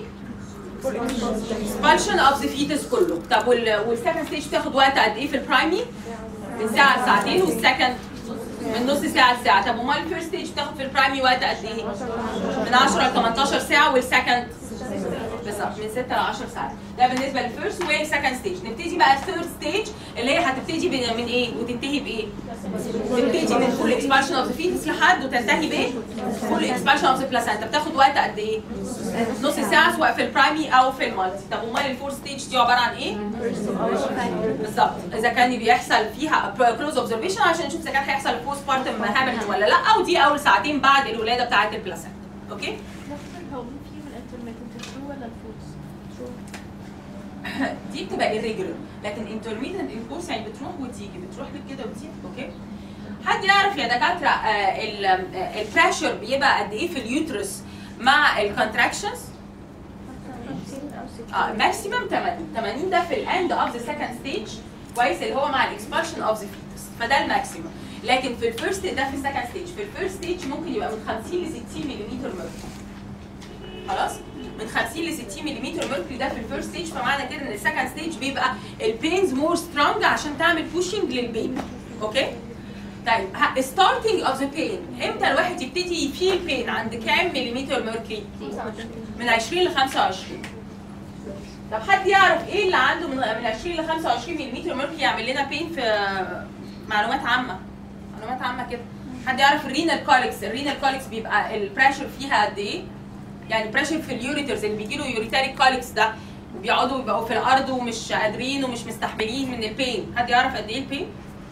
expulsion of the fetus كله. طب والسكند ستيج بتاخد وقت قد ايه في البرايمري؟ من ساعه لساعتين والسكند من نص ساعه لساعه. طب امال الفيرست ستيج بتاخد في البرايمري وقت قد ايه؟ من عشرة ل تمنتاشر ساعه والسكند بالظبط من ستة ل عشر ساعات. ده بالنسبه للفيرست والسكند ستيج. نبتدي بقى الثيرد ستيج اللي هي هتبتدي من ايه وتنتهي بايه؟ تبتدي من فول اكسبالشن اوف ذا فيتس لحد وتنتهي بايه؟ فول اكسبالشن اوف ذا بلاسنتا. بتاخد وقت قد ايه؟ نص ساعه سواء في البرايمري او في المالتي. طب امال الفورث ستيج دي عباره عن ايه؟ بالظبط اذا كان بيحصل فيها كلوز اوبزرفيشن عشان نشوف اذا كان هيحصل بوست بارتم هامرج ولا لا، او دي اول ساعتين بعد الولاده بتاعه البلاسنتا. اوكي؟ دي بتبقى irregular لكن intermittent in course يعني بتروح وتيجي بتروح لك كده وتيجي. اوكي؟ حد يعرف يا دكاتره البريشر بيبقى قد ايه في اليوترس مع الكونتراكشنز؟ اه ماكسيمم ثمانين. ثمانين ده في الاند اوف ذا سكند ستيج كويس اللي هو مع الاكسبالشن اوف ذا فيتس فده الماكسيمم. لكن في الفيرست ده في السكند ستيج في الفيرست ستيج ممكن يبقى من خمسين ل ستين ملم ميركوري. خلاص؟ من خمسين ل ستين ملم ميركوري ده في الفيرست ستيج. فمعنى كده ان السكند ستيج بيبقى البينز مور سترونج عشان تعمل بوشنج للبيبي. اوكي؟ طيب ستارتنج اوف ذا بين امتى الواحد يبتدي يفيل بين عند كام مليمتر ميركوري؟ من عشرين ل خمسة وعشرين. طب حد يعرف ايه اللي عنده من من عشرين ل خمسة وعشرين ملم ميركوري يعمل لنا بين في معلومات عامه؟ معلومات عامه كده. حد يعرف الرينال كوليكس؟ الرينال كوليكس بيبقى البريشر فيها قد ايه؟ يعني بريشر في اليوريترز اللي بيجي له يوريتاري كوليكس ده وبيقعدوا يبقوا في الارض ومش قادرين ومش مستحملين من البين. حد يعرف قد ايه البين؟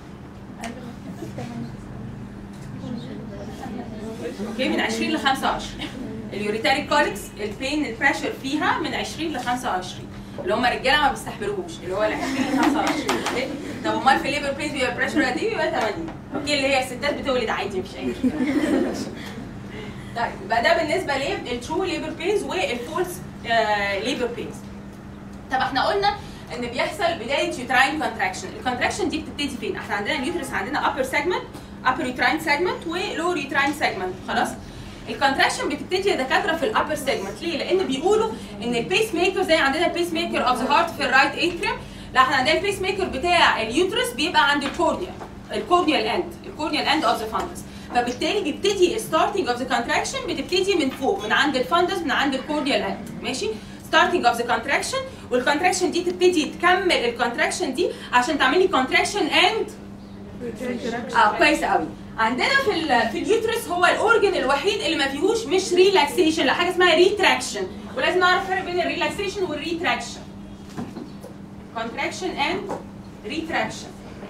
اوكي من عشرين ل خمسة وعشرين. اليوريتاري كوليكس البين البريشر فيها من عشرين ل خمسة وعشرين اللي هم الرجاله ما بيستحملوش اللي هو ال عشرين ل خمسة وعشرين. اوكي؟ طب امال في الليبر بينز بيبقى البريشر قد ايه؟ بيبقى ثمانين. اوكي اللي هي الستات بتولد عادي مفيش اي مشكله. طيب يبقى ده بالنسبه للترو ليبر بينز والفولس ليبر بينز. طب احنا قلنا ان بيحصل بدايه يوتراين كونتراكشن. الكونتراكشن دي بتبتدي فين؟ احنا عندنا اليوترس عندنا upper segment upper uterine segment ولور uterine segment. خلاص؟ الكونتراكشن بتبتدي يا دكاتره في الابر سيجمنت. ليه؟ لان بيقولوا ان البيس ميكر زي عندنا البيس ميكر اوف ذا هارت في الرايت اتريوم، لا احنا عندنا البيس ميكر بتاع اليوترس بيبقى عند الكورنيا الكورنيال اند الكورنيال اند اوف ذا فاندس. فبالتالي بيبتدي ستارتنج اوف ذا كونتراكشن بتبتدي من فوق من عند الفاندس من عند الكورنيال اند. ماشي؟ ستارتنج اوف ذا كونتراكشن والكونتراكشن دي تبتدي تكمل الكونتراكشن دي عشان تعملي كونتراكشن اند اه كويس قوي. عندنا في ال في اليوترس هو الاورجن الوحيد اللي ما فيهوش مش ريلاكسيشن، لا حاجه اسمها ريتراكشن، ولازم نعرف الفرق بين الريلاكسيشن والريتراكشن. كونتراكشن اند ريتراكشن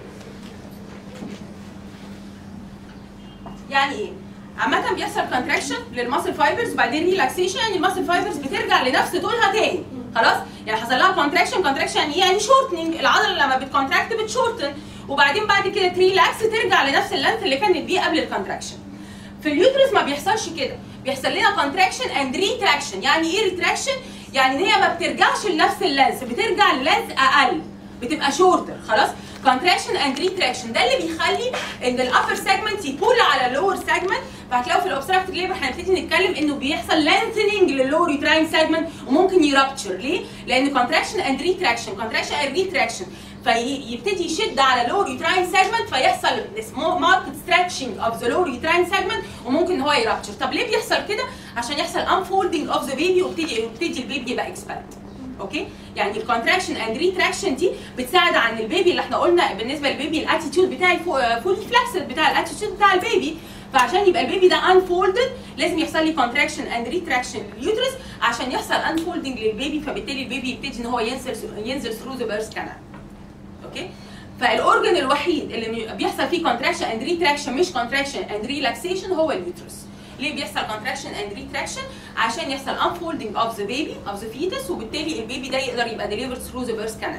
يعني ايه؟ عامة بيحصل كونتراكشن للماسل فايبرز وبعدين ريلاكسيشن يعني الماسل فايبرز بترجع لنفس طولها تاني. خلاص؟ يعني حصل لها كونتراكشن كونتراكشن يعني ايه؟ يعني شورتنج. العضله لما بتكونتراكت بتشورتن وبعدين بعد كده تريلاكس ترجع لنفس اللينث اللي كانت بيه قبل الكونتراكشن. في اليوترس ما بيحصلش كده، بيحصل لنا كونتراكشن اند ريتراكشن. يعني ايه ريتراكشن؟ يعني ان هي ما بترجعش لنفس اللانس، بترجع للانس اقل، بتبقى شورتر. خلاص؟ كونتراكشن اند ريتراكشن ده اللي بيخلي ان الابر سيجمنت يبول على اللور سيجمنت. فهتلاقوا في الاوبستراكتيف ليبر هنبتدي نتكلم انه بيحصل لانثنينج للور يوتراين سيجمنت وممكن يرابتشر. ليه؟ لان كونتراكشن اند ريتراكشن كونتراكشن اند ريتراكشن فيبتدي يشد على لور يوتراين سيجمنت فيحصل ماركت ستريتشنج اوف ذا لور يوتراين سيجمنت وممكن ان هو يرابتشر. طب ليه بيحصل كده؟ عشان يحصل انفولدنج اوف ذا بيبي ويبتدي يبتدي البيبي يبقى اكسباند. اوكي؟ يعني الكونتراكشن اند ريتراكشن دي بتساعد عن البيبي اللي احنا قلنا بالنسبه للبيبي الاتيتيود بتاعي فولي فلكسد بتاع الاتيتيود بتاع البيبي. فعشان يبقى البيبي ده انفولدد لازم يحصل لي كونتراكشن اند ريتراكشن لليوترس عشان يحصل انفولدنج للبيبي، فبالتالي البيبي يبتدي ان هو ينزل ينزل ثرو ذا بيرث كانال. اوكي؟ فالاورجن الوحيد اللي بيحصل فيه كونتراكشن اند ريتراكشن مش كونتراكشن اند ريلاكسيشن هو اليوترس. ليه بيحصل كونتراكشن اند ريتراكشن؟ عشان يحصل انفولدنج اوف ذا بيبي اوف ذا فيتس وبالتالي البيبي ده يقدر يبقى ديليفرد ثرو ذا بيرث كانال.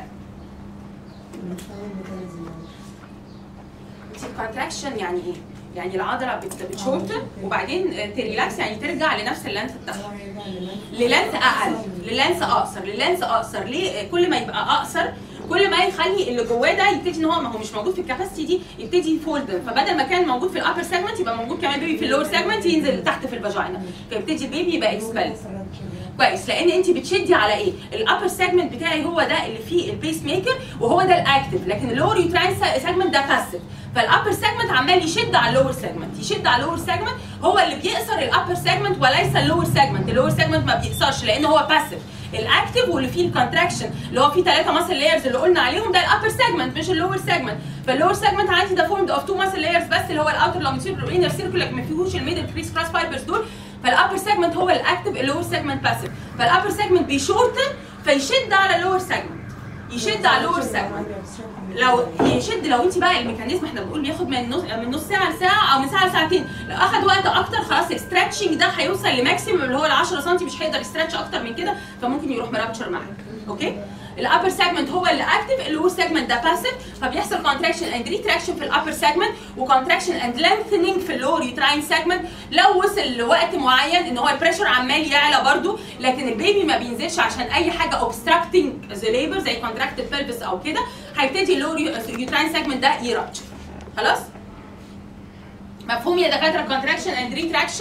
الكونتراكشن يعني ايه؟ يعني العضله بتشورتن وبعدين تريلاكس يعني ترجع لنفس اللانس بتاعها. للانس اقل، للانس اقصر، للانس اقصر. ليه؟ كل ما يبقى اقصر كل ما يخلي اللي جواه ده يبتدي ان هو ما هو مش موجود في الكاباسيتي دي يبتدي يفولد، فبدل ما كان موجود في الابر سيجمنت يبقى موجود كمان بيبي في اللور سيجمنت ينزل تحت في الفاجينا، فيبتدي البيبي يبقى اكسبلد. كويس، لان انت بتشدي على ايه؟ الابر سيجمنت بتاعي هو ده اللي فيه البيس ميكر وهو ده الاكتف، لكن اللور يوتراين سيجمنت ده باسيف. فالابر سيجمنت عمال يشد على اللور سيجمنت، يشد على اللور سيجمنت هو اللي بيقصر الابر سيجمنت وليس اللور سيجمنت. اللور سيجمنت ما بيقصرش لان هو باسيف. الاكتف واللي فيه الكونتراكشن اللي هو فيه ثلاثه ماسل لايرز اللي قلنا عليهم ده الابر سيجمنت مش اللور سيجمنت. فاللور سيجمنت عندي ده فورمد اوف تو ماسل لايرز بس اللي هو الاوتر لونجيتيودنال والانر سيركل ما فيهوش الميدل كريس كراس فايبرز دول. فالابر سيجمنت هو الاكتف، اللور سيجمنت باسيف. فالابر سيجمنت بيشورتن فيشد على اللور سيجمنت، يشد على اللور سيجمنت. لو يشد لو انت بقى الميكانيزم احنا بنقول بياخد من نص من نص ساعه لساعه او من ساعه لساعتين، لو اخد وقت اكتر خلاص الستريتشنج ده هيوصل لماكسيمم اللي هو ال عشرة سم، مش هيقدر يستريتش اكتر من كده فممكن يروح مرابتشر معاك. اوكي؟ الابر سيجمنت هو اللي اكتف، اللور سيجمنت ده باسيف، فبيحصل كونتراكشن اند ريتراكشن في الابر سيجمنت وكونتراكشن اند لينثنينج في اللور يوتراين سيجمنت. لو وصل لوقت معين ان هو البريشر عمال يعلى برده لكن البيبي ما بينزلش عشان اي حاجه اوبستراكتنج ذا ليبر زي كونتراكتد بيلفس او كده، هيبتدي اللور يوتراين سيجمنت ده يرابتشر. خلاص؟ مفهوم يا دكاتره كونتراكشن اند ريتراكشن؟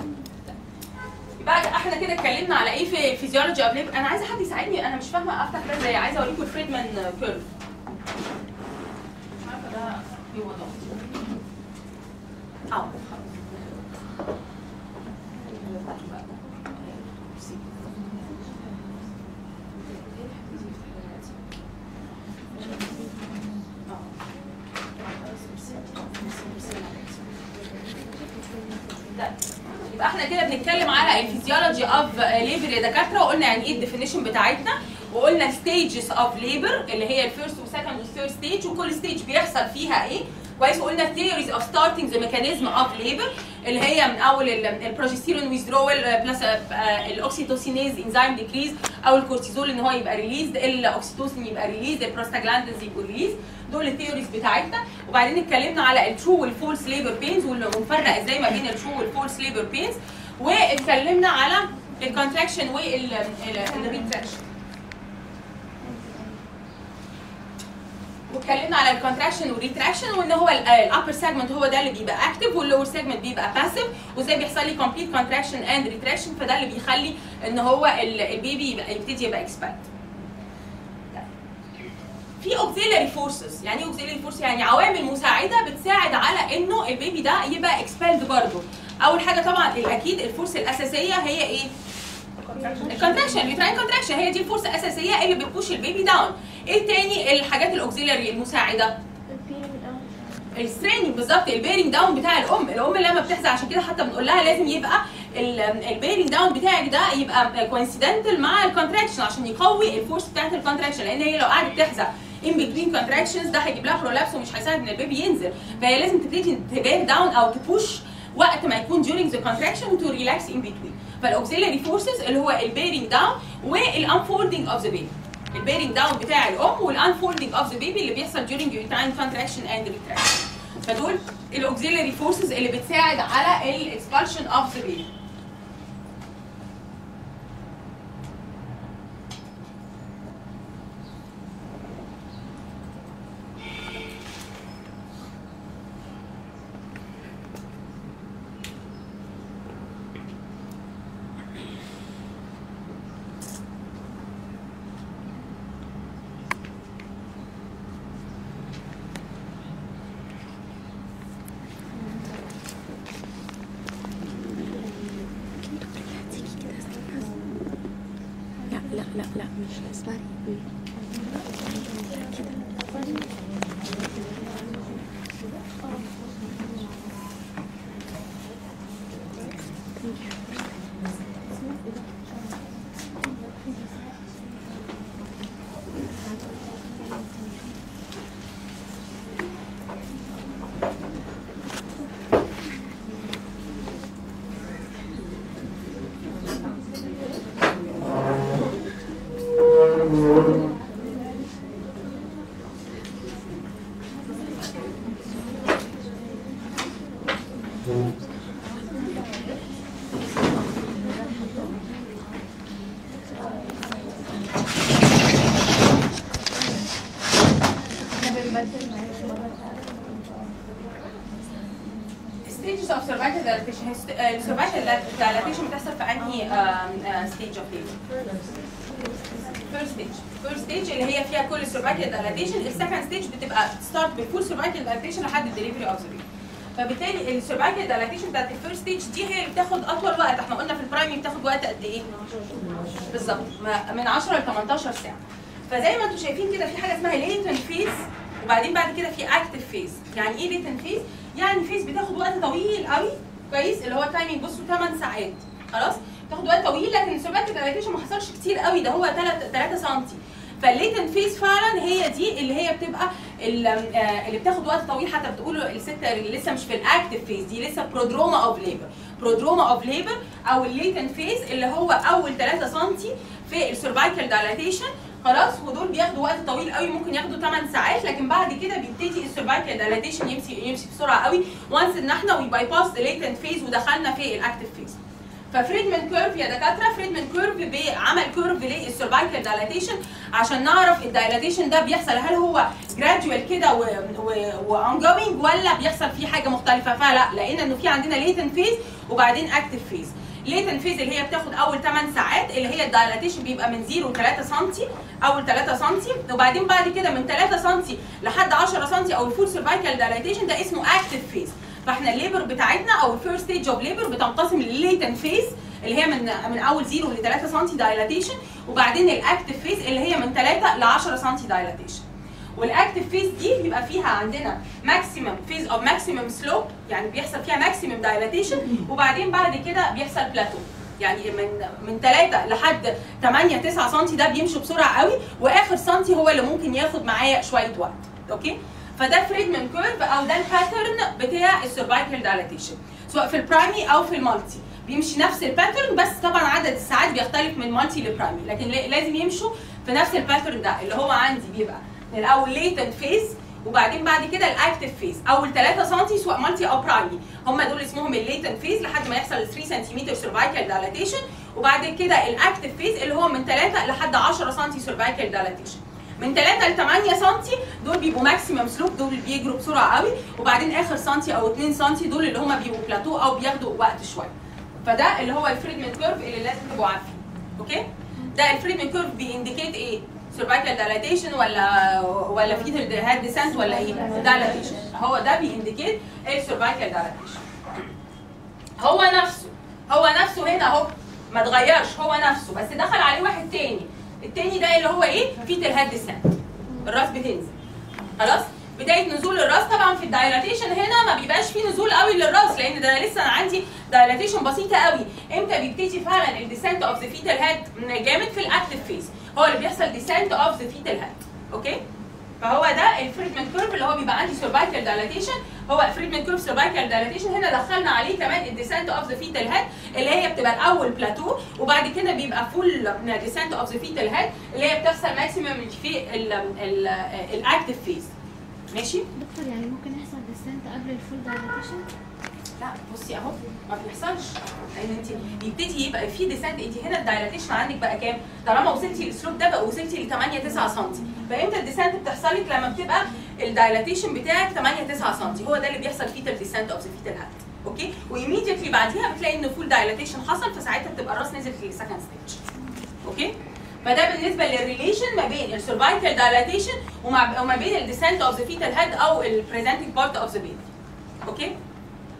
يبقى احنا كده اتكلمنا على ايه في فيزيولوجي اوف ليبر. انا عايزه حد يساعدني، انا مش فاهمه افتح ده ازاي. عايزه اوريكم الفريدمان كيرف. مش عارفه ده في وضع اه يبقى احنا كده بنتكلم على الفيزيولوجي اوف ليبر يا دكاتره، وقلنا يعني ايه الديفينيشن بتاعتنا، وقلنا ستيجز اوف ليبر اللي هي الفيرست والسكند والثيرد ستيج وكل ستيج بيحصل فيها ايه. كويس، وقلنا ثيوريز اوف ستارتنج ذا ميكانيزم اوف ليبر اللي هي من اول البروجستيرون ويزدرول بلس الاوكسيتوسينيز انزيم ديكريز او الكورتيزول ان هو يبقى ريليزد، الاوكسيتوسين يبقى ريليزد، البروستاجلاندينز يبقوا ريليز. دول الثيوريز بتاعتنا. وبعدين اتكلمنا على الترو والفولس ليبر بينز ونفرق ازاي ما بين الترو والفولس ليبر بينز، واتكلمنا على الكونتراكشن والريتراكشن، واتكلمنا على الكونتراكشن والريتراكشن وان هو الابر سيجمنت هو ده اللي بيبقى اكتف واللور سيجمنت بيبقى باسيف، وازاي بيحصل لي كومبليت كونتراكشن اند ريتراكشن، فده اللي بيخلي ان هو البيبي يبقى يبتدي يبقى اكسباند. في اوكسيلري فورسز، يعني ايه اوكسيلري فورس؟ يعني عوامل مساعده بتساعد على انه البيبي ده يبقى اكسباند برضه. اول حاجه طبعا اكيد الفورس الاساسيه هي ايه؟ الكونتراكشن، اليوتراين كونتراكشن، هي دي الفورس الاساسيه اللي بتبوش البيبي داون. ايه تاني الحاجات الاوكسيلري المساعده؟ الستريننج بالظبط، البيرنج داون بتاع الام، الام لما بتحزق عشان كده حتى بنقول لها لازم يبقى البيرنج داون بتاعك ده يبقى كوينسيدنتال مع الكونتراكشن عشان يقوي الفورس بتاعت الكونتراكشن، لان هي لو قعدت تحزق ان بتوين كونتراكشنز ده هيجيب لها برولابس ومش هيساعد ان البيبي ينزل، فهي لازم تبتدي تبير داون او تبوش وقت ما يكون during the contraction to relax in between. فالاوكسيلري فورسز اللي هو البيرنج داون والانفولدنج اوف ذا بيبي، البيرنج داون بتاع الام والانفولدنج اوف ذا بيبي اللي بيحصل during uterine contraction and retraction. فدول الاوكسيلري فورسز اللي بتساعد على الاكسبالشن اوف ذا بيبي. لا لا مش اسمعي. stages of cervical dilatation. السيرفايكال dilatation بتحصل في انهي stage of labor؟ first stage. first stage اللي هي فيها كل cervical dilatation. السكند stage بتبقى start بالفول cervical dilatation لحد الدليفري اوف ذا بيبي. فبالتالي السيرفايكال dilatation بتاعت الفيرست ستيج دي هي اللي بتاخد اطول وقت. احنا قلنا في البرايمري بتاخد وقت قد ايه؟ بالظبط من عشرة ل تمنتاشر ساعه. فزي ما انتم شايفين كده في حاجه اسمها latent phase، وبعدين بعد كده في active phase. يعني ايه latent phase؟ يعني فيز بتاخد وقت طويل قوي، كويس، اللي هو التايمنج بصوا ثمان ساعات، خلاص؟ بتاخد وقت طويل، لكن السيرفايكال دايلاتيشن ما حصلش كتير قوي، ده هو ثلاثة سم. فالليتنت فيز فعلا هي دي اللي هي بتبقى اللي بتاخد وقت طويل، حتى بتقولوا الست اللي لسه مش في الاكتف فيز دي لسه برودروما اوف ليبر. برودروما اوف ليبر او الليتنت فيز اللي هو اول ثلاثة سم في السيرفايكال دايلاتيشن، خلاص. ودول بياخدوا وقت طويل قوي، ممكن ياخدوا ثمان ساعات، لكن بعد كده بيبتدي السيرفايكال دايلاتيشن يمشي يمشي بسرعه قوي وانس ان احنا وي باي باس ذا ليتنت فيز ودخلنا في الاكتف فيز. ففريدمان كيرف يا دكاتره، فريدمان كيرف عمل كيرف للسيرفايكال دايلاتيشن عشان نعرف الدايلاتيشن ده بيحصل هل هو جراديوال كده وان جوينج ولا بيحصل فيه حاجه مختلفه. فلا، لقينا انه في عندنا ليتنت فيز وبعدين اكتف فيز. ليتنت فيز اللي هي بتاخد اول ثمان ساعات، اللي هي الدايلاتيشن بيبقى من صفر ل ثلاثة سم، اول ثلاثة سم، وبعدين بعد كده من ثلاثة سم لحد عشرة سم او الفول سيرفايكال دايلاتيشن ده اسمه اكتف فيز. فاحنا الليبر بتاعتنا او الفيرست ستيج اوف ليبر بتنقسم للليتنت فيز اللي هي من من اول صفر ل ثلاثة سم دايلاتيشن، وبعدين الاكتف فيز اللي هي من ثلاثة ل عشرة سم دايلاتيشن. والاكتف فيز دي بيبقى فيها عندنا ماكسيمم فيز اوف ماكسيمم سلوب، يعني بيحصل فيها ماكسيمم دايلاتيشن، وبعدين بعد كده بيحصل بلاتو، يعني من من ثلاثة لحد ثمانية تسعة سم ده بيمشوا بسرعه قوي، واخر سنتي هو اللي ممكن ياخد معايا شويه وقت. اوكي؟ فده فريدمان كيرف او ده الباترن بتاع السيرفايكال دايلاتيشن سواء في البرايمري او في المالتي. بيمشي نفس الباترن، بس طبعا عدد الساعات بيختلف من مالتي لبرايمري، لكن لازم يمشوا في نفس الباترن ده اللي هو عندي بيبقى الاول ليتنت فيز، وبعدين بعد كده الاكتف فيز اول ثلاثة سم سواء مالتي او برايمري، هم دول اسمهم الليتنت فيز لحد ما يحصل ثلاثة سنتيمتر سيرفايكال دايلاتيشن، وبعد كده الاكتف فيز اللي هو من ثلاثة لحد عشرة سم سيرفايكال دايلاتيشن. من ثلاثة ل ثمانية سم دول بيبقوا ماكسيمم سلوب، دول اللي بيجروا بسرعه قوي، وبعدين اخر سنتي او اتنين سم دول اللي هم بيبقوا بلاتو او بياخدوا وقت شويه. فده اللي هو الفريدمان كيرف اللي لازم تبقوا عارفين. اوكي؟ ده الفريدمان كيرف بينديكيت ايه؟ سيرفايكال دايلاتيشن ولا ولا فيتال هاد ديسنت ولا ايه؟ دايلاتيشن. هو ده بينديكيت السيرفايكال دايلاتيشن. هو نفسه هو نفسه هنا اهو ما اتغيرش، هو نفسه بس دخل عليه واحد تاني. التاني ده اللي هو ايه؟ فيتال هاد ديسنت. الراس بتنزل. خلاص؟ بدايه نزول الراس. طبعا في الدايلاتيشن هنا ما بيبقاش فيه نزول قوي للراس، لان ده لسه انا عندي دايلاتيشن بسيطه قوي. امتى بيبتدي فعلا الديسنت اوف ذا فيتال هاد جامد؟ في الاكتف فيز، هو اللي بيحصل ديسنت اوف ذا فيتال هاد. اوكي؟ فهو ده الفريدمان كيرف اللي هو بيبقى عندي سيرفايكال دايلاتيشن، هو فريدمان كيرف سيرفايكال دايلاتيشن. هنا دخلنا عليه كمان الديسنت اوف ذا فيتال هاد اللي هي بتبقى الاول بلاتو، وبعد كده بيبقى فول ديسنت اوف ذا فيتال هاد اللي هي بتحصل ماكسيمم في الاكتف فيز. ماشي؟ دكتور يعني ممكن يحصل ديسنت قبل الفول دايلاتيشن؟ لا بصي اهو ما بيحصلش، لان انت بيبتدي يبقى في ديسنت. انت هنا الدايلاتيشن عندك بقى كام؟ طالما وصلتي للاسلوب ده بقى وصلتي ل ثمانية تسعة سم. فامتى الديسنت بتحصل لك؟ لما بتبقى الدايلاتيشن بتاعك ثمانية تسعة سم، هو ده اللي بيحصل فيه الديسنت اوف ذا فيتال هاد. اوكي؟ وايميديتلي بعديها بتلاقي ان فول دايلاتيشن حصل، فساعتها بتبقى الراس نزلت للسكند ستيج. اوكي؟ فده بالنسبه للريليشن ما بين السيرفايكال دايلاتيشن وما بين الديسنت اوف ذا فيتال هاد او البريزنتنج بارت اوف ذا بيبي. اوكي؟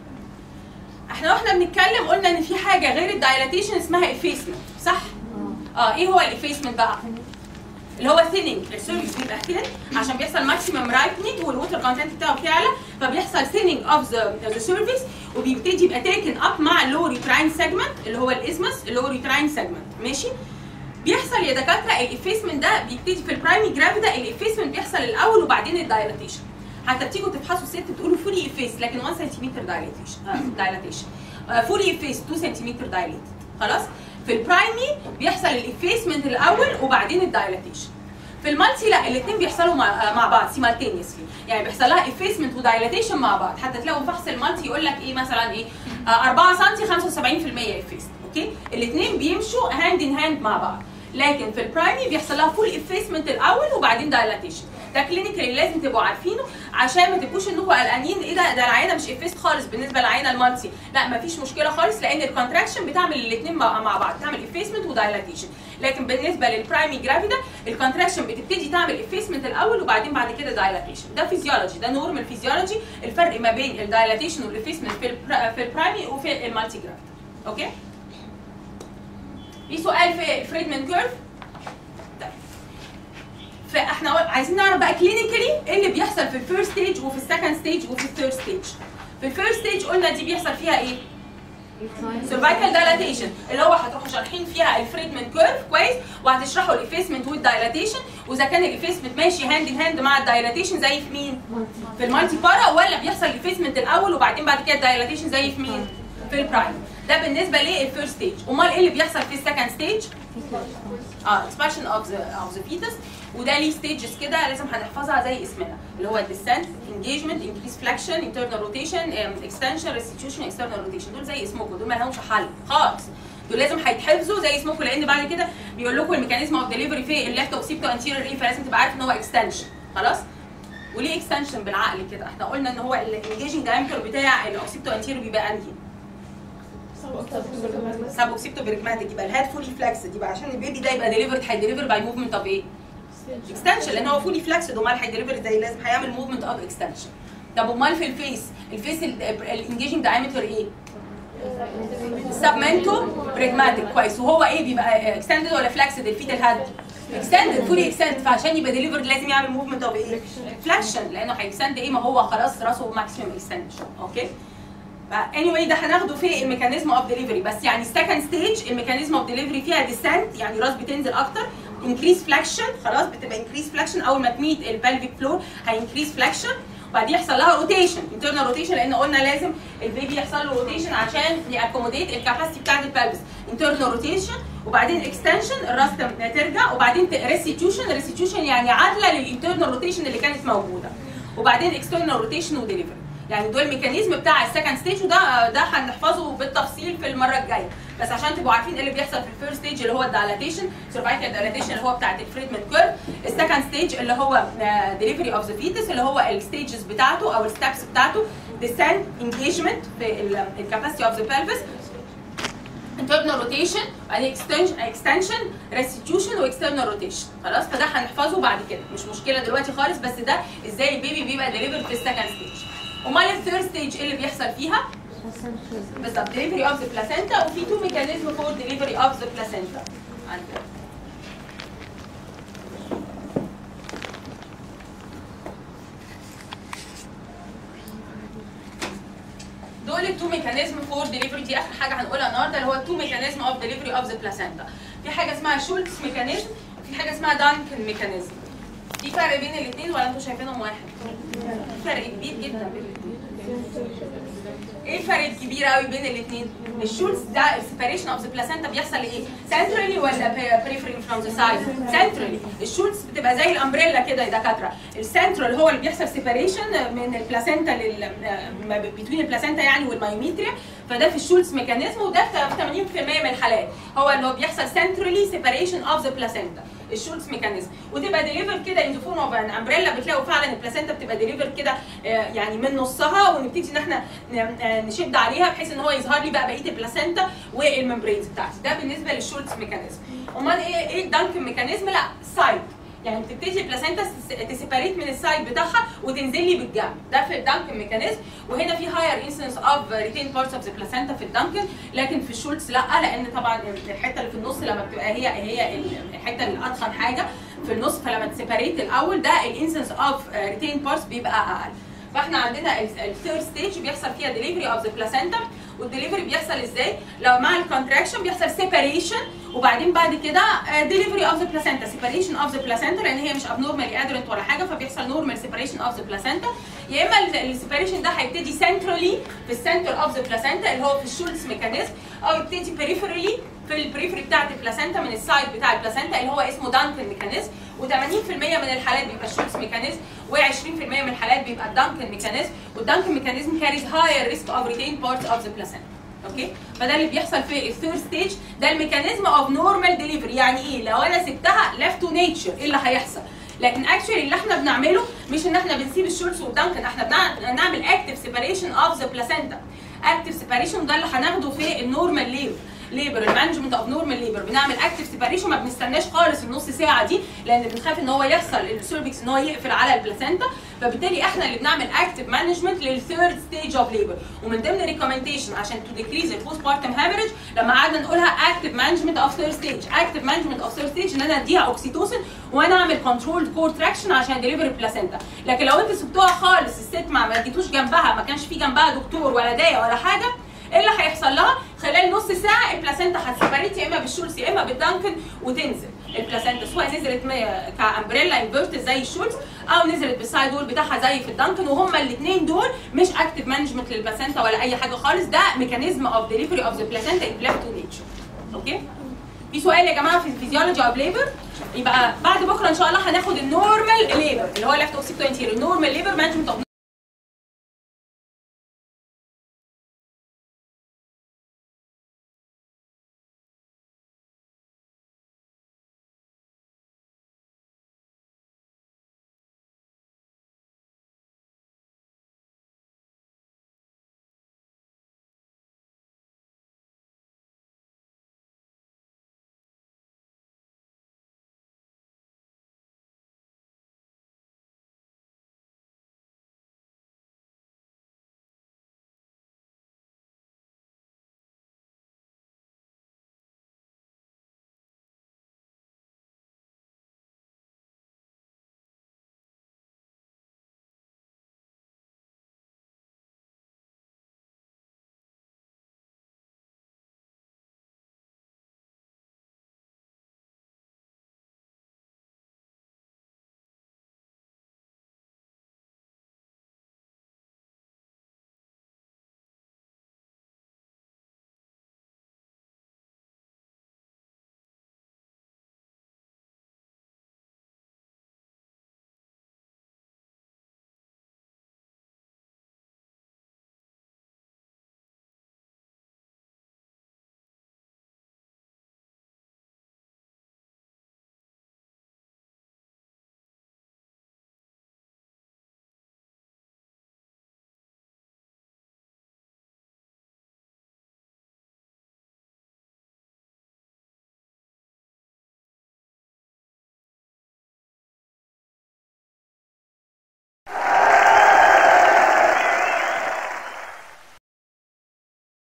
احنا واحنا بنتكلم قلنا ان في حاجه غير الدايلاتيشن اسمها افيسمنت، صح؟ اه ايه هو الافيسمنت بقى؟ اللي هو ثيننج، السيرفيس بيبقى ثين عشان بيحصل ماكسيمم رايبنينج والووتر كونتنت بتاعه بيعلى، فبيحصل ثيننج اوف ذا ذا سيرفيس وبيبتدي يبقى تيكن اب مع اللور يوتراين سيجمنت اللي هو الازمس، اللور يوتراين سيجمنت ماشي. بيحصل يا دكاتره الافيسمنت ده بيبتدي في البرايمي جرافيدا، الافيسمنت بيحصل الاول وبعدين الدايلاتيشن. حتى بتيجوا تفحصوا الست تقولوا فولي افيس لكن واحد سنتيمتر دايلاتيشن دايلاتيشن فولي افيس اتنين سنتيمتر دايليت خلاص. في البرايمي بيحصل الافيسمنت الاول وبعدين الدايلاتيشن. في المالتي لا الاثنين بيحصلوا مع, مع بعض سيمالتينيسلي، يعني بيحصل لها افيسمنت ودايلاتيشن مع بعض. حتى تلاقوا فحص المالتي يقول لك ايه مثلا ايه أربعة سم خمسة وسبعين في المية افيس، اوكي؟ الاثنين بيمشوا هاند ان هاند مع بعض. لكن في البرايمي بيحصل لها فول افيسمنت الاول وبعدين دايلاتيشن. ده كلينيكالي لازم تبقوا عارفينه عشان ما تبقوش انكم قلقانين ايه ده ده العينه مش افيست خالص بالنسبه للعينه المالتي. لا مفيش مشكله خالص لان الكونتراكشن بتعمل الاثنين مع بعض، تعمل افيسمنت ودايلاتيشن. لكن بالنسبه للبرايمي جرافيدا الكونتراكشن بتبتدي تعمل افيسمنت الاول وبعدين بعد كده دايلاتيشن. ده فيزيولوجي، ده نورمال فيزيولوجي الفرق ما بين الدايلاتيشن والافيسمنت في في البرايمي وفي المالتي جرافيدا. اوكي؟ في سؤال في فريدمان كيرف؟ فاحنا عايزين نعرف بقى كلينيكالي ايه اللي بيحصل في الفيرست ستيج وفي السكند ستيج وفي الثيرد ستيج. في الفيرست ستيج قلنا دي بيحصل فيها ايه؟ سيرفايكال دايلاتيشن اللي هو هتروحوا شارحين فيها الفريدمان كيرف كويس وهتشرحوا الافيسمنت والدايلاتيشن واذا كان الافيسمنت ماشي هاند ان هاند مع الدايلاتيشن زي في مين؟ في المالتي بارا ولا بيحصل الافيسمنت الاول وبعدين بعد كده الدايلاتيشن زي في مين؟ في البرايم. ده بالنسبه للفيرست ستيج. امال ايه اللي بيحصل في السكند ستيج؟ اه اكسبانشن اوف ذا اوف ذا فيتس وده ليه ستيجز كده لازم هنحفظها زي اسمنا اللي هو الديسنت، انجيجمنت، انكريس فلكشن، انترنال روتيشن، اكستنشن، ريستيتيوشن، اكسترنال روتيشن. دول زي اسمكم، دول ما لهمش حل خالص، دول لازم هيتحفظوا زي اسمكم لان بعد كده بيقول لكم الميكانيزم اوف ديليفري في الليفت اوكسيبتو انتيريور ايه فلازم تبقى عارف ان هو اكستنشن خلاص. وليه اكستنشن بالعقل كده؟ احنا قلنا ان هو الانجيجنج دايمتر بتاع الاوكسيبتو انتيريور بيبقى انهي؟ سب اوكسيبتو بريجماتيك. يبقى الهاد فولي فلكسد، يبقى عشان البيبي ده يبقى ديليفرد هيديليفر باي موفمنت اوف ايه؟ اكستنشن لان هو فولي فلكسد امال هيديليفر ازاي؟ لازم هيعمل موفمنت اوف اكستنشن. طب امال في الفيس، الفيس الانجيجنج دايمتر ايه؟ سبمنتو بريجماتيك كويس. وهو ايه بيبقى اكستندد ولا فلكسد الفيتال هاد؟ اكستندد فولي اكستند. فعشان يبقى ديليفرد لازم يعمل موفمنت اوف ايه؟ فلكشن لانه هيكستند ايه؟ ما هو خلاص راسه ماكسيمم اكستنشن. اوكي؟ anyway ده هناخده في الميكانيزم اوف ديليفري بس. يعني السكند ستيج الميكانيزم اوف ديليفري فيها ديسنت يعني راس بتنزل اكتر، انكريس فلكشن خلاص بتبقى انكريس فلكشن اول ما تميت البلفيك فلور هينكريس فلكشن وبعدين يحصل لها روتيشن انترنال روتيشن لان قلنا لازم البيبي يحصل له روتيشن عشان ياكوموديت الكاباسيتي بتاعت البلفس. انترنال روتيشن وبعدين اكستنشن الراس ترجع وبعدين ريستيتيوشن، ريستيتيوشن يعني عادله للانترنال روتيشن اللي كانت موجوده وبعدين اكسترنال روتيشن وديليفري. يعني دول الميكانيزم بتاع السكند ستيج وده ده هنحفظه بالتفصيل في المره الجايه بس عشان تبقوا عارفين ايه اللي بيحصل في الفيرست ستيج اللي هو الدايلاتيشن سيرفايكال دايلاتيشن اللي هو بتاعت الفريدمان كيرف. السكند ستيج اللي هو ديليفري اوف ذا فيتس اللي هو الستيجز بتاعته او الستبس بتاعته ديسنت، انجيجمنت في الكاباسيتي اوف ذا بلفس، internal rotation بعدين extension extension restitution واكسترنال روتيشن خلاص. فده هنحفظه بعد كده مش مشكله دلوقتي خالص بس ده ازاي البيبي بيبقى ديليفرد في السكند ستيج. امال الثيرد ستيج ايه اللي بيحصل فيها؟ بالظبط ديليفري اوف ذا بلاسينتا وفي تو ميكانيزم فور ديليفري اوف ذا بلاسينتا عندنا. دول التو ميكانيزم فور ديليفري دي اخر حاجه هنقولها النهارده اللي هو التو ميكانيزم اوف ديليفري اوف ذا بلاسينتا. في حاجه اسمها شولتس ميكانيزم وفي حاجه اسمها دانكن ميكانيزم. في فرق بين الاثنين ولا انتوا شايفينهم واحد؟ فرق كبير جدا بين الاثنين. ايه الفرق الكبير قوي بين الاثنين؟ الشولتس ده السيباريشن اوف ذا بلاسينتا بيحصل ايه؟ سنترالي ولا بريفري فروم ذا سايد؟ سنترالي. الشولتس بتبقى زي الامبريلا كده يا دكاتره. السنترال هو اللي بيحصل سيباريشن من البلاسينتا لل بين البلاسينتا يعني والمايوميتريا فده في الشولتس ميكانيزم وده في ثمانين بالمية من الحالات هو اللي هو بيحصل سنترالي سيباريشن اوف ذا بلاسينتا الشولتس ميكانيزم وتبقى ديليفر كده ان فورم اوف ان امبريلا. بتلاقوا فعلا البلاسينتا بتبقى ديليفر كده يعني من نصها ونبتدي ان احنا نشد عليها بحيث ان هو يظهر لي بقى بقيه البلاسينتا والممبرينز بتاعتي. ده بالنسبه للشولتس ميكانيزم. امال ايه ايه الدانكن ميكانيزم؟ لا سايد يعني بتبتدي البلاسينتا تسيبريت من السايد بتاعها وتنزل لي بالجنب، ده في الدانكن ميكانيزم. وهنا في هاير انسنس اوف ريتين بارتس اوف ذا بلاسينتا في الدانكن، لكن في الشولتس لا، لان طبعا الحته اللي في النص لما بتبقى هي هي الحته اللي اتخن حاجه في النص، فلما تسيبريت الاول ده الانسنس اوف ريتين بارتس بيبقى اقل. فاحنا عندنا الثيرد ستيج بيحصل فيها ديليفري اوف ذا بلاسينتا، والدليفري بيحصل ازاي؟ لو مع الكونتراكشن بيحصل سيباريشن، وبعدين بعد كده ديليفري اوف ذا بلاسينتا، سيباريشن اوف ذا بلاسينتا، لان هي مش ابنورمالي ادرنت ولا حاجه، فبيحصل نورمال سيباريشن اوف ذا بلاسينتا. يا اما السيباريشن ده هيبتدي سنترالي في السنتر اوف ذا بلاسينتا اللي هو في الشولتس ميكانيزم، او يبتدي بريفرالي في البريفري بتاعت البلاسينتا من السايد بتاع البلاسينتا اللي هو اسمه دانكن ميكانيزم. و80% من الحالات بيبقى الشولتس ميكانيزم، و20% من الحالات بيبقى الدانكن ميكانيزم، والدانكن ميكانيزم كاريز هاير ريسك اوف ريتين بارتس اوف ذا بلاسينتا. اوكي، فده اللي بيحصل في الثيرد ستيج، ده الميكانيزم اوف نورمال ديليفري. يعني ايه؟ لو انا سبتها ليفت تو نيتشر ايه اللي هيحصل؟ لكن اكشولي اللي احنا بنعمله مش ان احنا بنسيب الشولتس والدانكن، احنا بنعمل اكتف سيباريشن اوف ذا بلاسينتا. اكتف سيباريشن ده اللي هناخده في النورمال ليبر ليبر المانجمنت اوف نورمال ليبر، بنعمل اكتف سيباريشن، ما بنستناش خالص النص ساعه دي، لان بنخاف ان هو يحصل السيرفكس ان هو يقفل على البلاسينتا، فبالتالي احنا اللي بنعمل اكتف مانجمنت للثيرد ستيج اوف ليبر. ومن ضمن ريكومنديشن عشان تو ديكريز البوست بارتم هامرج لما قعدنا نقولها اكتف مانجمنت اوف ثيرد ستيج، اكتف مانجمنت اوف ثيرد ستيج ان انا اديها اوكسيتوسن وانا اعمل كنترول كورتراكشن عشان ديليفر البلاسينتا. لكن لو انت سبتوها خالص الست ما جيتوش جنبها، ما كانش في جنبها دكتور ولا دايه ولا حاجه، ايه اللي هيحصل لها؟ خلال نص ساعه البلاسينتا هتسيبريت يا اما بالشولز يا اما بالدانكن وتنزل البلاسينتا، سواء نزلت كامبريلا انفيرتد زي الشولز او نزلت بالسايد وول بتاعها زي في الدانكن، وهما الاثنين دول مش اكتف مانجمنت للبلاسينتا ولا اي حاجه خالص، ده ميكانيزم اوف ديليفري اوف ذا بلاسينتا ان ليفت تو نيتشر. اوكي؟ في سؤال يا جماعه في الفيزيولوجي اوف ليبر؟ يبقى بعد بكره ان شاء الله هناخد النورمال ليبر اللي هو ليفت اوكسيبتو انتيريور، النورمال ليبر مانجمنت اوف